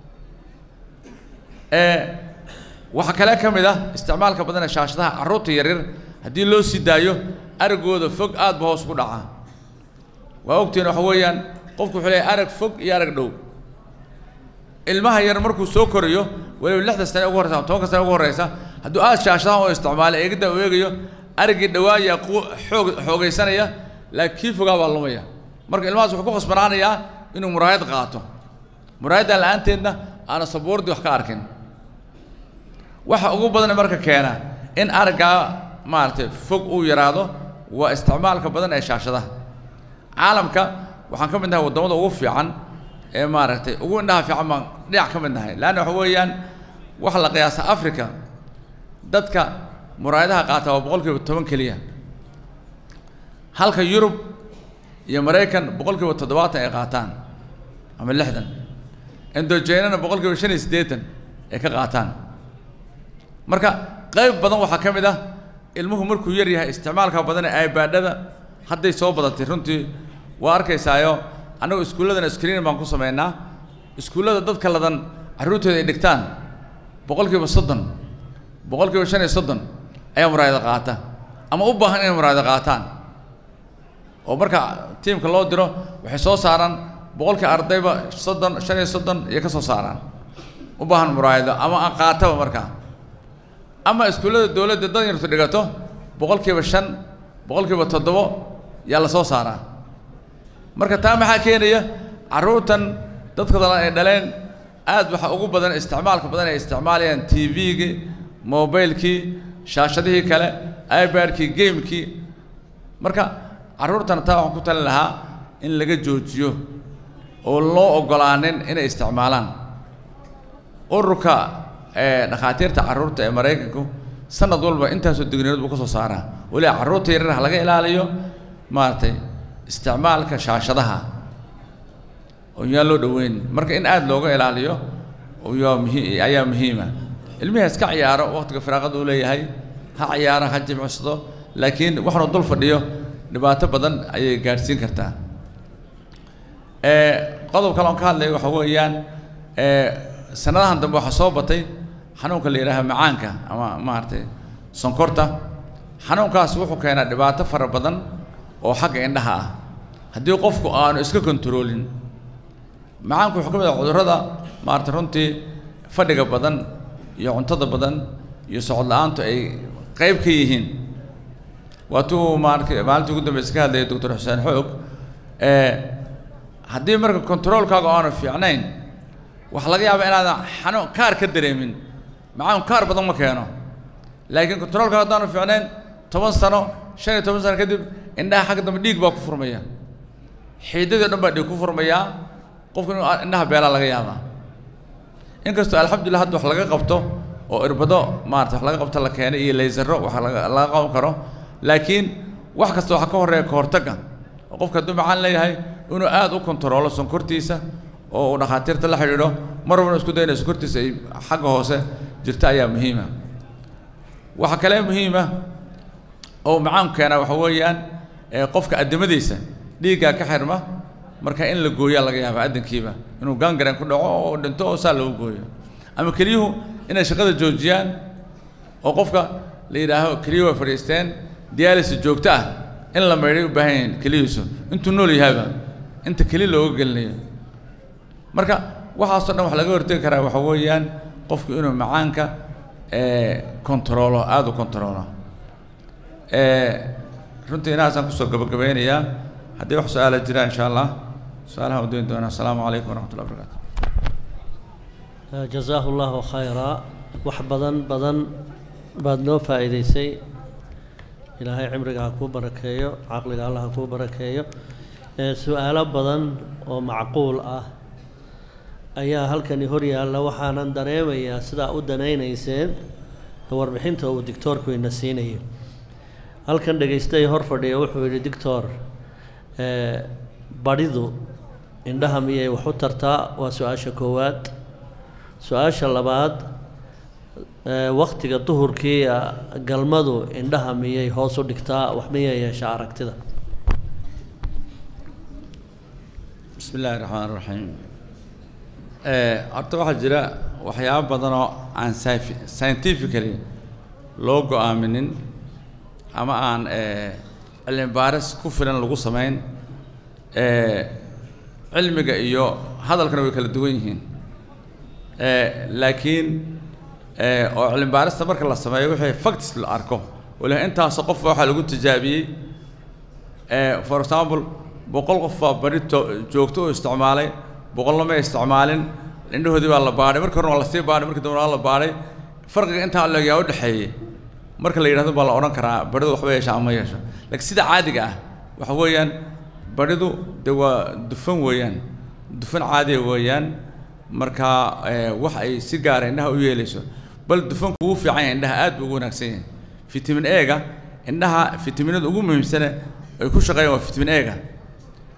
waxa kale kamid ah isticmaalka badan ee shaashadaha carruurta yaryar haddii loo sii daayo aragooda fog aad ba hoos ku dhacaa waa ogtiin waxa weeyaan qofku wuxuu leeyahay arag fog iyo arag dhow ilmaha yar markuu soo korayo waliba 6 sano ugu horeysa 10 sano ugu horeysa hadduu aad shaashadaha oo isticmaalo eegida uu eegayo aragii dhawaaya xoogaysanaya laakiin fogaa baa lumaya marka ilmahaas wuxuu ku qasbanaanayaa inuu muraayad qaato muraayada la'aanteedna aan saboordi wax ka arkin waxa ugu badan marka keena in aragga maartay fog uu yaraado waa isticmaalka badan ee shaashadaha caalamka waxaan ka mid nahay wadamada ugu fiican ee maartay ugu indhaha fiican ma dhinac ka mid nahay laana waxa weeyaan waxa la qiyaasa Afrika dadka muraayadaha qaata waa 10% kaliya halka Yurub iyo Mareykan boqolkiiba 70 ay qaataan ama 60 Indochina boqolkiiba 85 ay ka qaataan marka qayb badan waxa kamid ah ilmuhu markuu yar yahay isticmaalka badan ee iPad-da hadday soo badatay runtii waa arkaysaayo anagu iskuuladana screen baan ku sameeynaa iskuulada dadka ladan caruurtooda ay dhigtaan boqolkiiba 30 boqolkiiba 35 ayaa muraayada qaata ama u baahan inay muraayada qaataan oo marka teamka loo diro waxay soo saaraan boqolkii ardayba 30 35 iyo ka soo saaraan u baahan muraayada ama qaataba marka ama iskuulada dawladda dad yartu dhigato boqolkiiba 5 boqolkiiba 7 yaa la soo saaraa marka taa maxaa keenaya caruurtan dadka ay dhaleen aad waxa ugu badan isticmaalka badan ay isticmaalayaan TV-ga mobilkii shaashadihii kale iPad-kii game-kii marka caruurtan taa waxaan ku talin lahaa in laga joojiyo oo loo ogolaanin inay isticmaalaan ururka dhakhaatiirta caruurta ee Mareykanku sanad walba intaas oo digniinad uu ka soo saaraa wali caruurta yar laga ilaaliyo maartay isticmaalka shaashadaha oo yaa loo dhaweyn marka in aad looga ilaaliyo oo ayaa muhiim ah ilmihi iska ciyaaro waqtiga firaaqada uu leeyahay ha ciyaaro ha jimcsado laakiin waxaan dul fadhiyo dhibaato badan ayay gaarsiin kartaa qodob kale oo ka hadlay waxa weeyaan sanadahan dambe waxa soo batay xanuunka la yiraahdo macaanka ama maartay sonkorta xanuunkaas wuxuu keenaa dhibaato fara badan oo xagga indhaha ah haddii qofku aanu iska kontroolin macaanku wuxuu ka mid ah cudurrada maartay runtii fadhiga badan iyo cuntada badan iyo socod la'aantu ay qayb ka yihiin waatuu maalintii ugu dambeysay ka hadlayay Dr. Xuseen Xoog haddii marka kontroolkaaga aanu fiicnayn wax laga yaabaa inaadan xanuun kaar ka dareemin macaan kaar badan ma keeno laakiin kontroolkaaga haddaanu fiicnayn 10 sano 15 sano kadib indhaha xagga dambe dhiig baa ku furmaya xiidada dhan baa dhiig ku furmaya qofku indhaha beela laga yaabaa inkastoo alxamdulillah hadda wax laga qabto oo irbado maartay wax laga qabto la keenay iyo laysaro wax laga qaban karo laakiin wax kasta waxa ka horeeya ka hortaga oo qofka hadduu macaan leeyahay inuu aad u kontroolo sonkortiisa oo uu dhakhaatiirta la xidhiidho mar walba isku dayna sonkortiisa ay xagga hoose jirta ayaa muhiim ah waxa kale muhiim ah oo macaan keena waxa weeyaan qofka adimadiisa dhiigga ka xirma marka in la gooyo laga yaabo adankiiba inuu gangrene ku dhaco oo dhinto oo saa loo gooyo ama keliyuhu inay shaqada joojiyaan oo qofka la yiraahdo keliyuhu way fariisteen dialysis joogto ah in la meeyo u baahan yahay keliyuhu intuu nool yahay inta keli looga gelinayo marka waxaas oo dhan wax laga hortagi karaa waxa weeyaan qofku inuu macaanka controlo aad u controlo runtii inaasan kusoo gabagabeynayaa haddii wax su'aalo jiraan insha Allah su'aalaha u doon doona assalaamu calaykum waraxmatullahi wabarakaatuh جزاه الله خيرا وحبذن بدن بعد نو فائديسي إلهي عمرك هكو بركيو عقلك الله هكو بركيو سؤال بدن ومعقول أيها هل كان يهوري الله وحانا دريمي يا سدا أدنين يسين هو ربحينته هو الدكتور كوي نسيني هل كان دقيستي هورفردي وحوي الدكتور بريدو عندها مية وحوترتا وسؤال شكوات سؤال اللباد وقت الظهر كي قلمدو عندها مية هوسو دكتا وحمية يا شعرك تدا بسم الله الرحمن الرحيم أرتوح الجراء وحياة بدنا عن scientifically لوجو آمنين أما عن الإمبارس كفرنا لوجو سمين علمك إياه هذا الكلام يكلا دوينهن لكن علم بارس تبارك الله سماه وحي فقدس الأركو ولا أنت سقف واحد لقول تجابي for example بقول قف بريد جوكتو استعماله بقول ما استعمالين لأنه هذي والله باري مركون والله سيب باري مركون والله باري فرق أنت على يود حي مركل اللي هذا بالله أوران كرا بريد وحبي يشاء ما يشاء لكن سيدا عادي جاه وحويان بريدو دوا دفن ويان دفن عادي ويان marka wax ay si gaar ah indhaha u yeelayso bal dufanku uu fiican yahay indhaha aad ugu wanaagsan yahay vitamin A ga indhaha vitaminada ugu muhiimsan ay ku shaqeeyaan waa vitamin A ga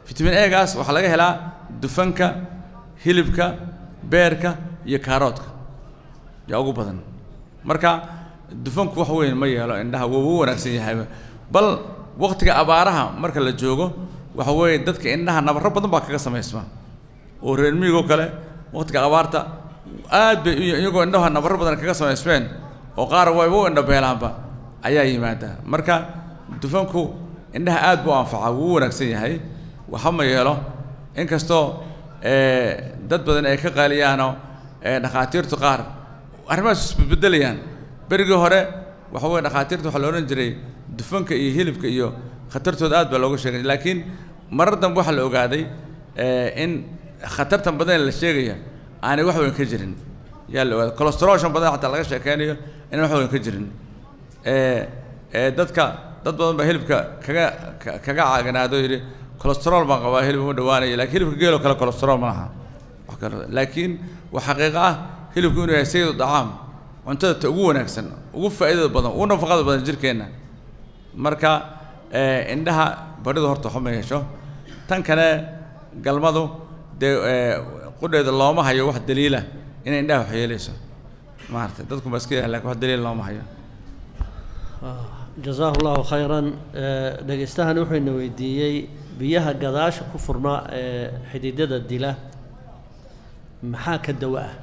فيتامين A gaas waxa laga helaa dufanka hilibka beerka iyo kaaroodka yaa ugu badan marka dufanku wax weyn ma yeelo indhaha wuu wanaagsan yahay bal waqtiga abaaraha marka la joogo waxa weey dadka indhaha nabarro badan baa kaga sameysma oo reer miyigo kale waqtiga abaarta aad bay iyagoo indhaha nabarro badan kaga sameysmeen oo qaar way u indha beelaanba ayaa yimaada marka dufanku indhaha aad buu anfacaa wuu wanaagsan yahay waxa ma yeelo inkastoo dad badan ay ka qaaliyaano dhaqaatiirtu qaar arrimahaas isbedelayaan berigii hore waxa weey dhaqaatiirtu waxa la oran jiray dufanka iyo hilibka iyo khatartooda aad baa looga sheegay laakiin marar dambe waxa la ogaaday in khatartan badan la sheegaya aanay wax weyn ka jirin yaa la ogaaday cholesterol badan xataa laga sheekeynayo in wax weyn ka jirin dad badan baa hilibka kaga caaganaado yiri cholesterol baan qabaa hilib ma dhawaanayo laakiin hilibka geelo kale cholesterol ma laha wax kale laakiin waxa xaqiiqo ah hilibku inuu yahay sayid dacaam cuntada ugu wanaagsan ugu faa'iidada badan ugu nafaqada badan jirkeena marka indhaha baridu horta xuma yeesho tan kale galmadu qudheeda looma hayo wax daliila in indhaha wax yeelayso maartay dadku maskiin laakiin wax daliil looma hayo jazaakallahu khayran dhageystahan wuxuu inoo weydiiyay biyaha gadaasha ku furnaa xididada dila maxaa ka dawa ah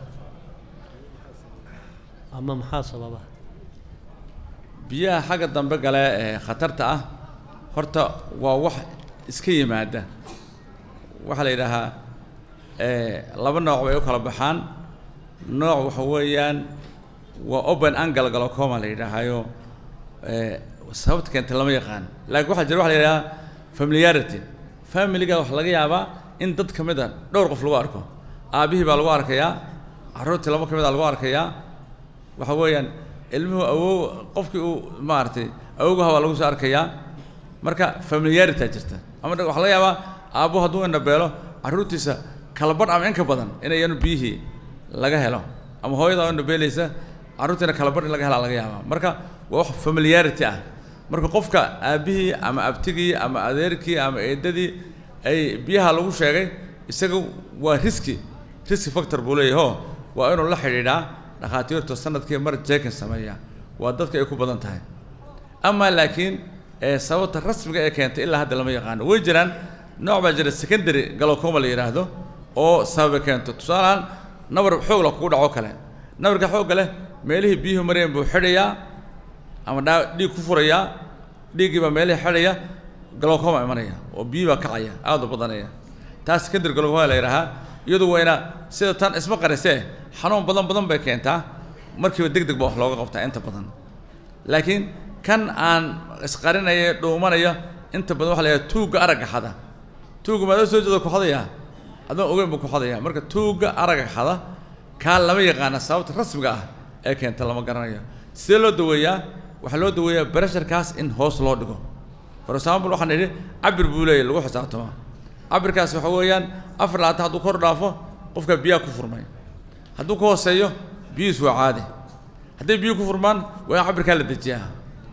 ama maxaa sababa biyaha xagga dambe gale khatarta ah horta waa wax iska yimaada waxa la yiraahdaa laba nooc way u kala baxaan nooc waxa weeyaan waa open angle glaucoma la yiraahdo sababta keenta lama yaqaan laakiin waxa jira waxa la yiraahdaa familiarity familiga wax laga yaabaa in dad kamid ah dhowr qof lagu arko aabihii baa lagu arkayaa carruurtii laba kamid ah lagu arkayaa waxa weeyaan ilmuhu awow qofkii uu maartay awowga waa lagu soo arkayaa marka familiarity jirta ama waxa laga yaabaa aabo hadduu indha beelo carruurtiisa kala badh ama in ka badan inaynu biyihii laga helo ama hooyada indha beelaysa carruurtiina kala badh laga hela laga yaabaa marka waa wax familiarity ah marka qofka aabihii ama abtigii ama adeerkii ama eedadii ay biyaha lagu sheegay isaga waa riski factor buu leeyahay waa inuu la xiriiraa dhaqaatiirta sanadkii mar jeekan sameeyaa waa dadka ay ku badan tahay ama laakiin sababta rasmiga ee keentay ilaa hadda lama yaqaan way jiraan nooc baa jira secondary glaucoma la yiraahdo oo sabab keento tusaalaan nabar xoog la ku dhaco kale nabarka xoog leh meelihii biyuhu mareen buu xidhayaa ama dhiig ku furaya dhiigiiba meelihii xidhaya glaucoma imanaya oo biyo ba kacaya aad u badanaya taas secondary glaucoma la yiraahdaa iyadu wayna sida tan isma qarisee xanuun badan bay keentaa markiiba degdeg ba wax looga qabtaa inta badan laakiin kan aan isqarinaya dhuumanaya inta badan waxa la yiraahdaa tuuga aragga xada tuuga ma soo jeedo ku xadaya adoo ogeyn buu ku xadaya marka tuuga aragga xada ka lama yaqaan sababta rasmiga ah ee keenta lama garanayo sidee loo daweeyaa waxa loo daweeyaa pressure kaas in hoos loo dhigo for example waxaan nidhi cabir buu leeyahay lagu xisaabtamo cabirkaas waxa weeyaan 4 hadduu kor dhaafo qofka biyaha ku furmay hadduu ka hooseeyo biyuhu waa caadi haddii biyuhu ku furmaan waa cabirka la dejiyaa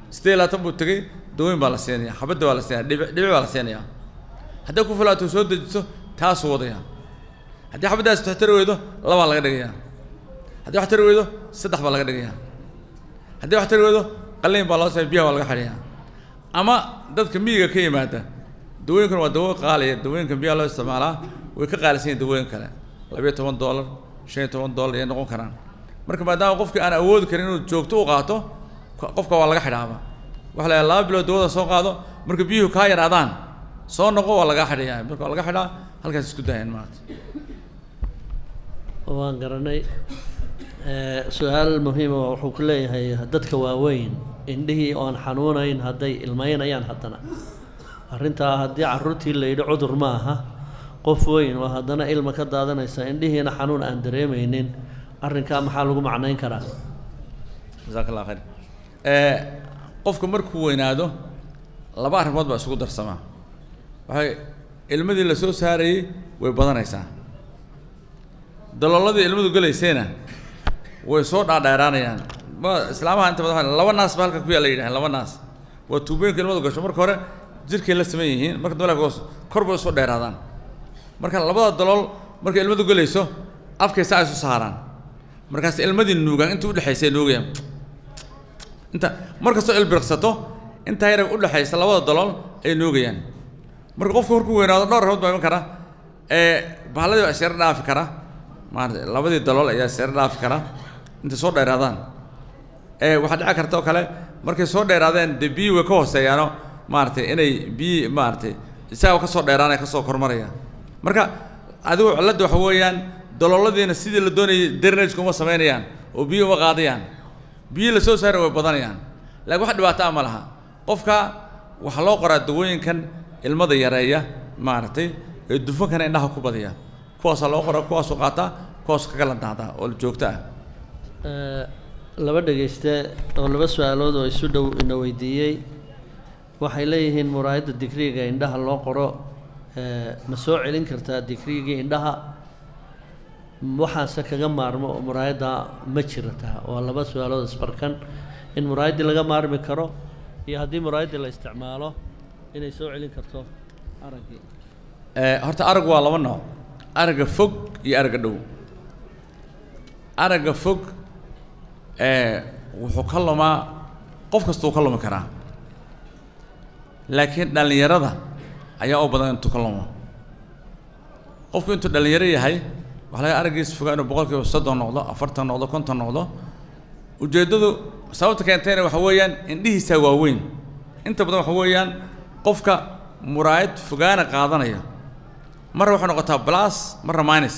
8 buu tagay dawooyin baa la siinayaa xabada baa la siinayaa dhibic baa la siinayaa haddii ku fulaato soo dejiso taas wadaya haddii xabadaas taxtar weydo 2 laga dhigayaa haddii waxtar weydo 3 baa laga dhigayaa haddii waxtar weydo qalliin baa loo sameeyaa biyaha waa laga xidhiyaa ama dadka miyiga ka yimaada dawooyinkan waa dawo qaaliya dawooyinkan biyaha loo isticmaalaa way ka qaalisan yihiin dawooyin kale $12 $15 ay noqon karaan marka maadaama qofkii aan awoodi karin inuu joogto u qaato qofka waa laga xidhaaba waxa la 2 bilood dawada soo qaado marka biyuhu ka yaraadaan soo noqo waa laga xidhayaa marka waa laga xidhaa halkaas isku daayeen maanta waan garanay su'aal muhiim ah wuxuu ku leeyahay dadka waaweyn indhihii oo aan xanuunayn hadday ilmaynayaan haddana arrintaa haddii carruurtii la yidhi cudur ma aha qof weyn oo haddana ilma ka daadanaysa indhihiina xanuun aan dareemaynin arrinkaa maxaa lagu macnayn karaa jazakallahu khayr qofka markuu weynaado laba arrimood baa isugu darsamaa waxay ilmadii la soo saarayay way badanaysaa dalooladii ilmadu galaysayna way soo dhaadheeraanayaan ma islaamaha inta badan laba naas ba halka ku yaala yidhaaheen laba naas waa tuubooyinka ilmadu gasho marka hore jirkay la sameyn yihiin marka daloolkaas kor bay soo dheeraadaan marka labada dalool marka ilmadu galayso afkay saa isu saaraan markaas ilmadii nuugaan inta u dhaxaysay nuugayaan inta markastoo ilbirqsato inta yar u dhaxaysa labada dalool ay nuugayaan marka qofku markuu weynaado dhowr rood baa iman kara bahladii baa seer dhaafi kara maartay labadii dalool ayaa seer dhaafi kara inta soo dheeraadaan waxa dhici karta oo kale markay soo dheeraadeen de biyo way ka hooseeyaano maartay inay biyo maartay isaga ka soo dheeraanay ka soo kormarayaan marka adigu cilada waxa weeyaan dalooladiina sidii la doonayay drainage kuma sameynayaan oo biyo ma qaadayaan biyo la soo saaray way badanayaan laakiin wax dhibaato ah ma laha qofka waxa loo qoraa dawooyinkan ilmada yareeya maartay ee dufankan indhaha ku badiya kuwaas loo qoraa kuwaas oo qaata kuwaas ka kala daada oo joogto ah laba dhageyste oo laba su'aalood oo isu dhow ina weydiiyay waxay leeyihiin muraayada digriga indhaha loo qoro ma soo celin kartaa digriga indhaha waxaase kaga maarmo oo muraayada ma jirtaa waa laba su'aalood isbarkan in muraayadii laga maarmi karo iyo haddii muraayadii la isticmaalo inay soo celin karto araggii horta arag waa laba nooc aragga fog iyo aragga dhow aragga fog wuxuu ka lumaa qof kasta uu ka lumi karaa laakiin dhalinyarada ayaa u badan intuu ka lumo qofku intuu dhalinyaro yahay waxa laga araggiisa fogaa inuu 30% noqdo 40 noqdo 50 noqdo ujeedadu sababta keentayna waxa weeyaan indhihiisa waaweyn inta badan waxa weeyaan qofka muraayad fogaana qaadanaya marna waxay noqotaa plus marna minus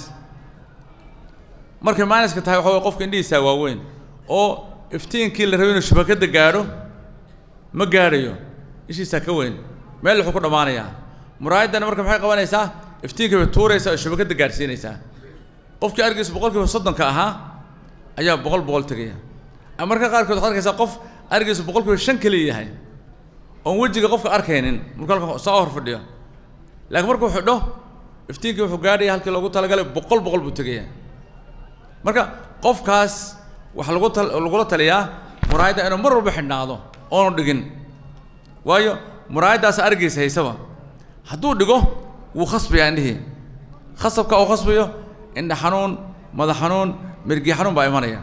markay minuska tahay waxa weeye qofka indhihiisa waaweyn oo iftiinkii la rabay inuu shabakada gaaro ma gaarayo ishiisa ka weyn meel wuxuu ku dhamaanayaa muraayadana marka maxay qabanaysaa iftiinka bay tuuraysaa shabakada gaarsiinaysaa qofkii argiisa 30% ka ahaa ayaa 100 tagaya marka qaarkood waxaad arkaysaa qof argiisa 5% kaliya yahay oo wajiga qofka arkaynin marka soo hor fadhiyo laakiin markuu xidho iftiinkii wuxuu gaadhay halkii loogu talagalay 100 buu tagaya marka qofkaas waxa lagu taliyaa muraayada inuu mar walba xidhnaado oo dhigin waayo muraayadaas argiisa haysaba hadduu dhigo wuu khasbiyaa indhihi khasabka oo khasbiyo indha xanuun madax xanuun mirgi xanuun baa imanaya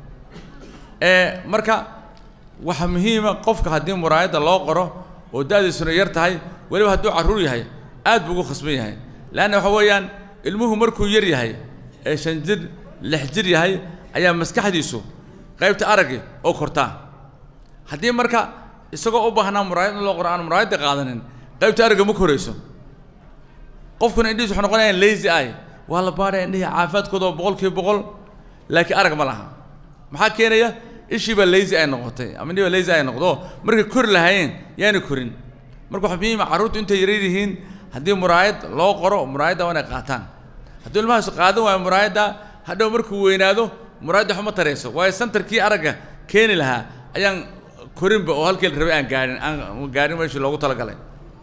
marka waxa muhiim ah qofka haddii muraayada loo qoro oo daadiisuna yar tahay waliba hadduu caruur yahay aad buu ugu khasban yahay laana waxa weeyaan ilmuhu markuu yar yahay 5 jir 6 jir yahay ayaa maskaxdiisu qaybta aragga oo kortaa haddii marka isagoo u baahnaa muraayad loo qoro aan muraayada qaadanin qaybta aragga ma korayso qofkuna indhihiisu wuxuu noqonayaa lazy eye waa la baadhay indhihi caafimaadkooda 100% laakiin arag ma laha maxaa keenaya ishii baa lazy eye noqotay ama indhihi baa lazy eye noqdo markay kor lahaayeen yaani korin marka waxa muhiim ah carruurtu intay yar yihiin haddii muraayad loo qoro muraayada waa inay qaataan haddii ilmahaas qaadan waayo muraayada hadhow markuu weynaado muraayada xuma tarayso waayo centerkii aragga keeni lahaa ayaan korinba oo halkii la rabay aan gaarin meeshii loogu talagalay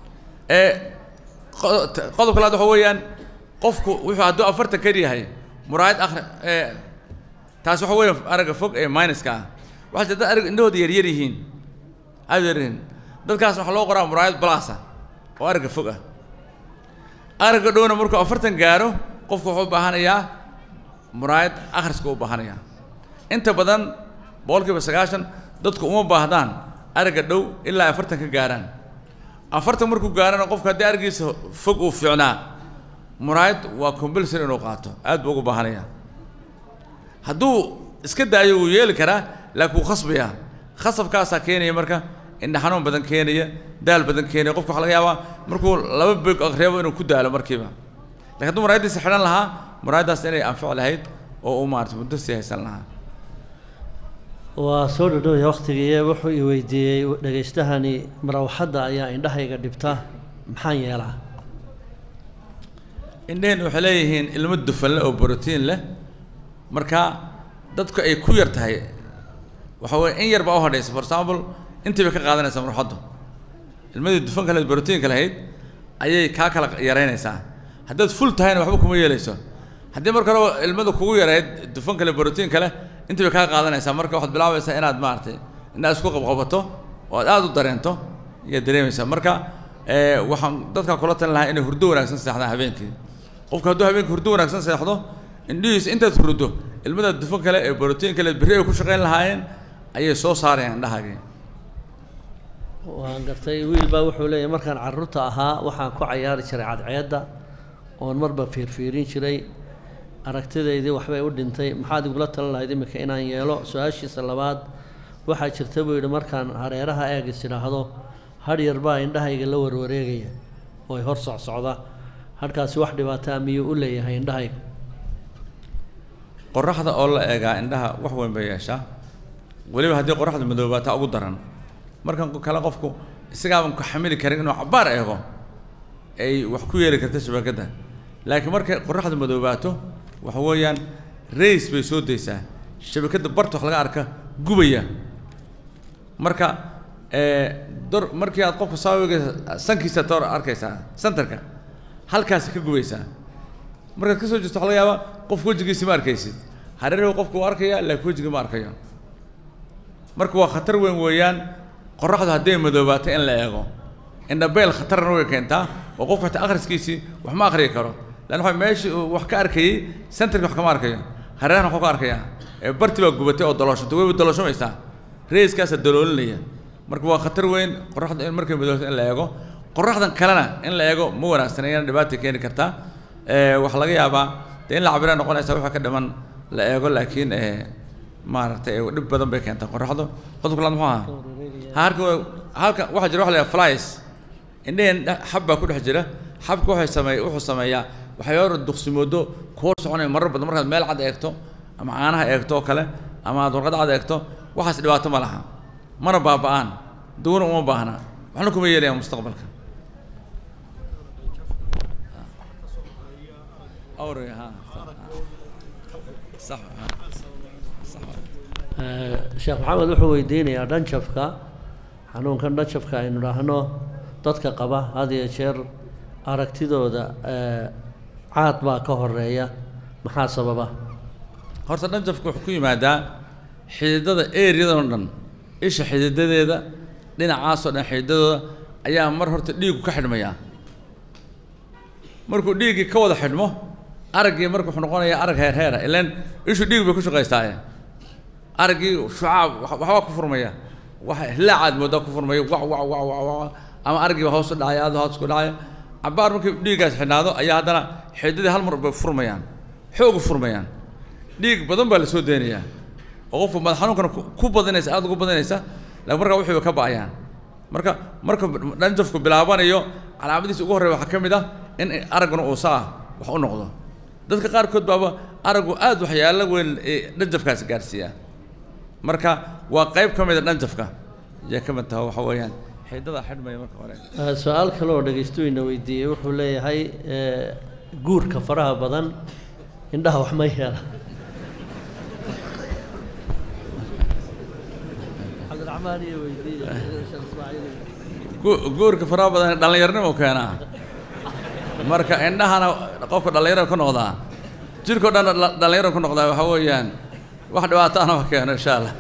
qodobka labaad waxa weeyaan qofku wuxuu hadduu 40 kar yahay muraayad taas waxa weeyaan aragga fog ee minuska ah waxa jirta arag indhahooda yar yihiin aad yareen dadkaas waxa loo qoraa muraayad plus oo aragga fog ah aragga dhowna markuu 40 gaaro qofku wuxuu u baahanayaa muraayad akhriska u baahanaya inta badan 90% dadku uma baahdaan aragga dhow ilaa 40 ka gaaraan 40 markuu gaarana qofka haddii araggiisa fog uu fiicnaa muraayad waa compulsory inuu qaato aad buu ugu baahanaya hadduu iska daayo wuu yeeli karaa laakiin wuu khasbayaa khasabkaasaa keenaya marka indha xanuun badan keenaya daal badan keenaya qofka waxaa laga yaabaa markuu 2 beeg akhriyo inuu ku daalo markiiba laakiin hadduu muraayadiisa xidhan lahaa muraayadaas inay anfac lahayd oo uu maartay muddo sii haysan lahaa waa soo dhadhowya waqtigii wuxuu i weydiiyey dhageystahani marawaxadda ayaa indhahayga dhibta maxaan yeelaa indhaheen waxay leeyihiin ilmo dufan leh oo borotiin leh marka dadku ay ku yar tahay waxa weeye in yar baa u hadhaysa for example intii bay ka qaadanaysaa marawaxaddu ilmadii dufan kale borotiinka lahayd ayay kaa kala yaraynaysaa haddaad full tahayna waxba kuma yeelayso haddii marka hore ilmadu kugu yareed dufan kale borotiin kale intii bay kaa qaadanaysaa marka waxaad bilaabaysaa inaad maartay inaad isku qabqabato oo aad u dareento iyo dareemaysaa marka waxaan dadka kula talin lahaa inay hurdo wanaagsan seexdaan habeenkii qofka hadduu habeenkii hurdo wanaagsan seexdo indhihiisa intaad hurdo ilmada dufan kale ee borotiin kale berri ay ku shaqayn lahaayeen ayay soo saarayaan indhahaagii waan gartay wiil baa wuxuu leeyahay markaan carruurta ahaa waxaan ku cayaari jiray cadceedda oon marba fiirfiirin jiray aragtidaydii waxbay u dhintay maxaad igula talin lahayd iminka inaan yeelo su-aashiisa labaad waxaa jirta buu yidhi markaan hareeraha eegis idhaahdo hadh yar baa indhahayga la warwareegaya oo ay hor socsocda hadhkaasi wax dhibaataa miyuu u leeyahay indhahayga qoraxda oo la eegaa indhaha wax weyn bay yeeshaa weliba haddii qoraxda madoobaataa ugu daran markan kale qofku isagaaban ku xamili karin inuu cabbaar eego ay wax ku yeeli karta shabakadda laakiin markay qoraxda madoobaato waxa weeyaan rays bay soo daysaa shabakadda barta wax laga arka gubaya marka markii aad qofka saawiga sankiisa toor arkaysaa santarka halkaas ka gubaysaa markaad ka soo jirto waxa laga yaabaa qofka wejigiisa ma arkaysid hareeraha qofku wuu arkaya laakiin wejiga ma arkayo marka waa khatar weyn weeyaan qoraxdu hadday madoobaato in la eego indhabeel khatarna way keentaa oo qofka xitaa akhriskiisii wax ma akhriyi karo laanna waxa meeshii uu wax ka arkayey santarkii wax kama arkayo hareerahana waxuu ka arkayaa barti baa gubatay oo dalooshatay wayba dalooshamaysaa rayskaasaa daloolinaya marka waa khatar weyn qoraxda in markay madoobaato in la eego qoraxdan kalena in la eego ma wanaagsan iyana dhibaata keeni kartaa waxaa laga yaabaa dee in la cabira noqonaysa waxa ka dhiman la eego laakiin maaragtay dhib badan bay keentaa qoraxdu qodobka labaad muxuu ahaa halka waxaa jira waxa la yidhaha flies indhaheen xab baa ku dhex jira xabka wuxuu sameeyaa waxyaalo duqsimoodo kuwa soconaya marar badan markaad meel cad eegto ama caanaha eegto oo kale ama aad warqad cad eegto waxaas dhibaato ma laha mana baaba'aan dawna uma baahna waxna kuma yeelayaan mustaqbalka sheekh maxamed wuxuu weydiinayaa dhanjafka xanuunkan dhanjafka aynu idhaahno dadka qaba had iyo jeer aragtidooda caad baa ka horeeya maxaa sababa horta dhanjafka wuxuu ku yimaadaa xididada ereyadan oo dhan isha xididadeeda dhinacaasoo dhan xididadooda ayaa mar horta dhiigu ka xidhmayaa markuu dhiiggii ka wada xidhmo araggii marka wuxuu noqonayaa arag heerheera ilaan ishu dhiig bay ku shaqaystaaye araggii shucaab waxbaa ku furmaya waxa hilaacaad moodaa ku furmaya ama araggii baa hoos u dhacaya aad hoos ku dhacaya cabbaar markii dhiiggaas xidhnaado ayaa haddana xididadii hal mar bay furmayaan xoog u furmayaan dhiig badan baa la soo deynayaa oo qofku madax xanuunkana ku badinaysa aad ugu badinaysa laakiin markaa wixii bay ka ba'ayaan marka dhanjafku bilaabanayo calaamadiisa ugu horreeya waxaa ka mid ah in aragguna uu saa wax u noqdo dadka qaarkood baaba araggu aad waxyaalo weyn ee dhanjafkaasi gaarsiiyaa marka waa qayb ka mid a dhanjafka ayay ka mid tahay waxa weeyaan xididada xidhmaya marka hore su-aal kale oo dhegaystuweyna weydiiyey wuxuu leeyahay guurka faraha badan indhaha wax ma yeela guurka faraha badan dhallinyarnimo keenaa marka indhahana qofka dhallinyaro ku noqdaa jirkao dhan dhallinyaro ku noqdaa waxa weeyaan wax dhibaataana ma keeno insha allah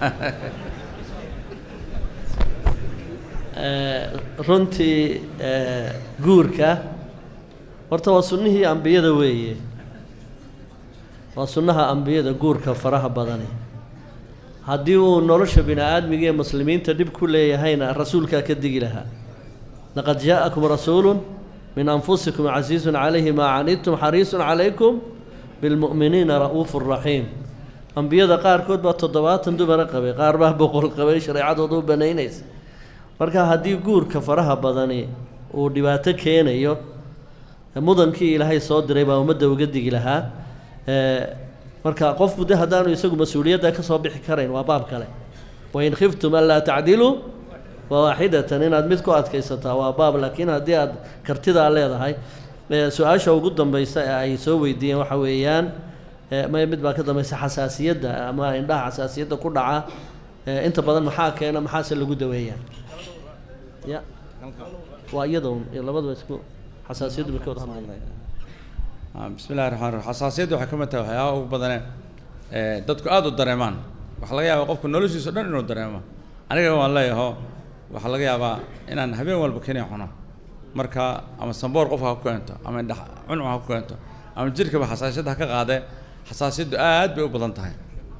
runtii guurka horta waa sunnihii ambiyada weeye waa sunnaha ambiyada guurka faraha badani haddii uu nolosha bini aadmiga iyo muslimiinta dhib ku leeyahayna rasuulkaa ka digi lahaa laqad jaa'akum rasuulun min anfusikum casiizun calayhi maa canidtum xariisun calaykum bilmu'miniina ra'uufu raxiim ambiyada qaarkood baa 70 dumara qabay qaar baa 100 qabay shareecadooda u banaynaysa marka haddii guurka faraha badani uu dhibaato keenayo mudankii ilaahay soo diray baa ummadda uga digi lahaa marka qofku de haddaanu isagu mas-uuliyadda ka soo bixi karayn waa baab kale wain khiftum an laa tacdiluu waaxidatan inaad mid ku adkaysataa waa baab laakiin haddii aad kartidaa leedahay su-aasha ugu dambaysa ee ay soo weydiiyeen waxa weeyaan mid baa ka dambaysa xasaasiyadda ama indhaha xasaasiyadda ku dhaca inta badan maxaa keena maxaase lagu daweeyaa ya waa iyadoon labadaba isku xasaasiyaddu bay ka wada hadlayaan بسم الله الرحمن الرحيم xasaasiyadda waxay ka mid tahay waxyaaba ugu badane dadku aad u dareemaan waxaa laga yaabaa qofku noloshiisa o dhan inuu dareemo aniga waan leeyaho waxaa laga yaabaa inaan habeen walba kenya cuno marka ama samboor qofka ha ku keento ama indhax cuncun ha ku keento ama jirkaba xasaasiyad ha ka qaadee xasaasiyaddu aad bay u badan tahay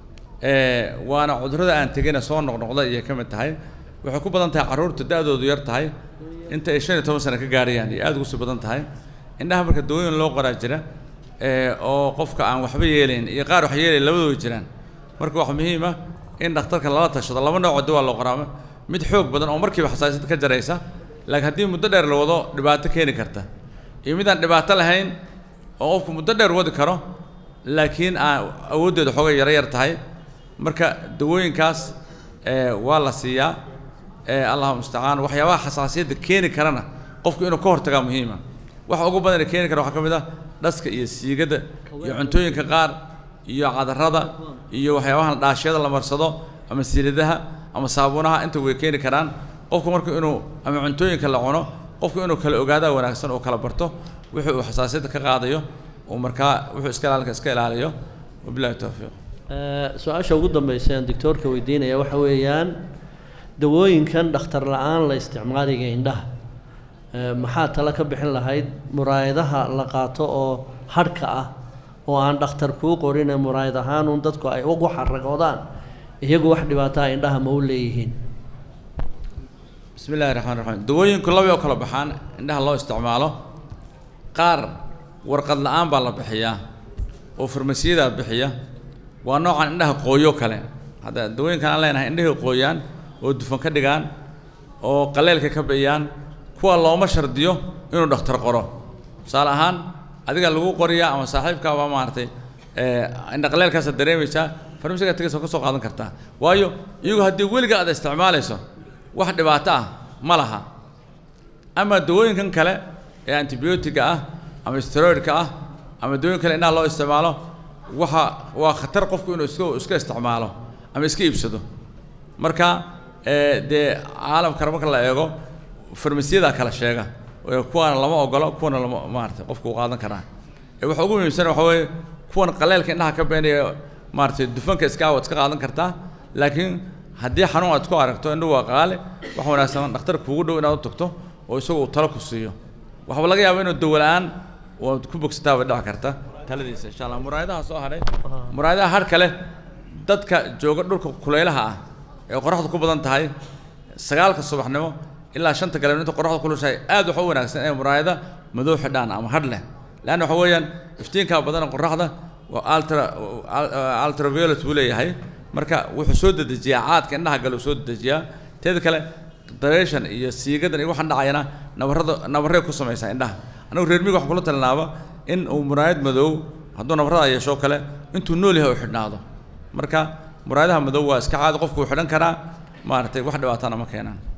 waana cudurrada aan tegina soo noqnoqda iyo ka mid tahay waxay ku badan tahay carruurta da'doodu yar tahay inta ay 15 sano ka gaarayaan iyo aad ugu sii badan tahay indhaha marka dawooyin loo qoraa jira oo qofka aan waxba yeelayn iyo qaar wax yeelay labadooda jiraan marka wax muhiim ah in dhakhtarka lala tashado laba nooc oo dawaa loo qoraa mid xoog badan oo markiiba xasaasiyad ka jaraysa laakiin haddii muddo dheer la wado dhibaato keeni karta iyo mid aan dhibaato lahayn oo qofku muddo dheer wadi karo laakiin aan awooddeedu xoogay yar tahay marka dawooyinkaas waa la siiyaa allahu mustacaan waxyaabaha xasaasiyadda keeni karana qofku inuu ka hortagaa muhiima waxa ugu badan ee keeni kara waxaa ka mid ah dhaska iyo siigada iyo cuntooyinka qaar iyo cadarrada iyo waxyaabahan dhaashyada la marsado ama silidaha ama saabuunaha inta way keeni karaan qofku marka inuu ama cuntooyinka la cuno qofku inuu kala ogaadaa wanaagsan oo kala barto wixii uu xasaasiyadda ka qaadayo oo markaa wuxuu iska ilaaliyo wabillahi tawfiiq su-aasha ugu dambaysa aan doctoorka weydiinaya waxa weeyaan dawooyinkan dhakhtar la'aan la isticmaaliga indhaha maxaa tala ka bixin lahayd muraayadaha la qaato oo hadhka ah oo aan dhakhtar kuu qorin muraayad ahaan uun dadku ay ugu xaragoodaan iyagu wax dhibaataa indhaha ma u leeyihiin bismillaahi raxmaani raxiim dawooyinku laba oo kala baxaan indhaha loo isticmaalo qaar warqad la'aan baa la bixiyaa oo farmasiyada bixiya waa noocan indhaha qooyo kale hadda dawooyinkan aan leenahay indhahii qooyaan oo dufan ka dhigaan oo qaleelka ka bixiyaan kuwa looma shardiyo inuu dhakhtar qoro tusaale ahaan adiga lagu qoriyaa ama saaxiibkaaba maartay indha qaleelkaas dareemaysaa farmasiga tagaysa ka soo qaadan kartaa waayo iyagu haddii weliga aad isticmaalayso wax dhibaato ah ma laha ama dawooyinkan kale ee antibiyootiga ah ama steroidka ah ama dawooyin kale indhaha loo isticmaalo waa khatar qofku inuu iska isticmaalo ama iska iibsado marka dee caalamkana marka la eego farmasiyada kala sheega kuwana lama ogolo kuwana lama maartay qofku uu qaadan karaa waxa ugu muhiimsan waxa weeye kuwan qaleelka indhaha ka beenaya maartay dufanka iska qaadan kartaa laakiin haddii xanuun aad ku aragto indhuhu waa qaale wax wanaagsan dhakhtar kuugu dhow inaad u tagto oo isagu uu talo ku siiyo waxba laga yaabaa inuu dawo la'aan oo ku bogsataa way dhici karta taladiisa insha allah muraayadaha soo hadhay muraayadaha har kale dadka jooga dhulka kulaylaha ah ee qorraxdu ku badan tahay 9 subaxnimo ilaa 5 galabnimo inta qorraxdu kulushahay aad waxa u wanaagsan ee muraayada madow xidhaan ama hadh leh laana waxa weeyaan iftiinka badan qorraxda waa ultraviolet buu leeyahay marka wuxuu soo dedejiyaa caadka indhaha gal uu soo dedejiyaa teed kale dareeshan iyo siigadan iyo waxaan dhacayna nabarrada ku samaysaa indhaha anagu reer miyiga waxaan kula talinaaba in uu muraayad madow hadduu nabarrada yeesho kale intuu nool yahay uu xidhnaado marka muraayadaha madow waa iska caadi qofku uu xidhan karaa maaragtay wax dhibaatana ma keenaan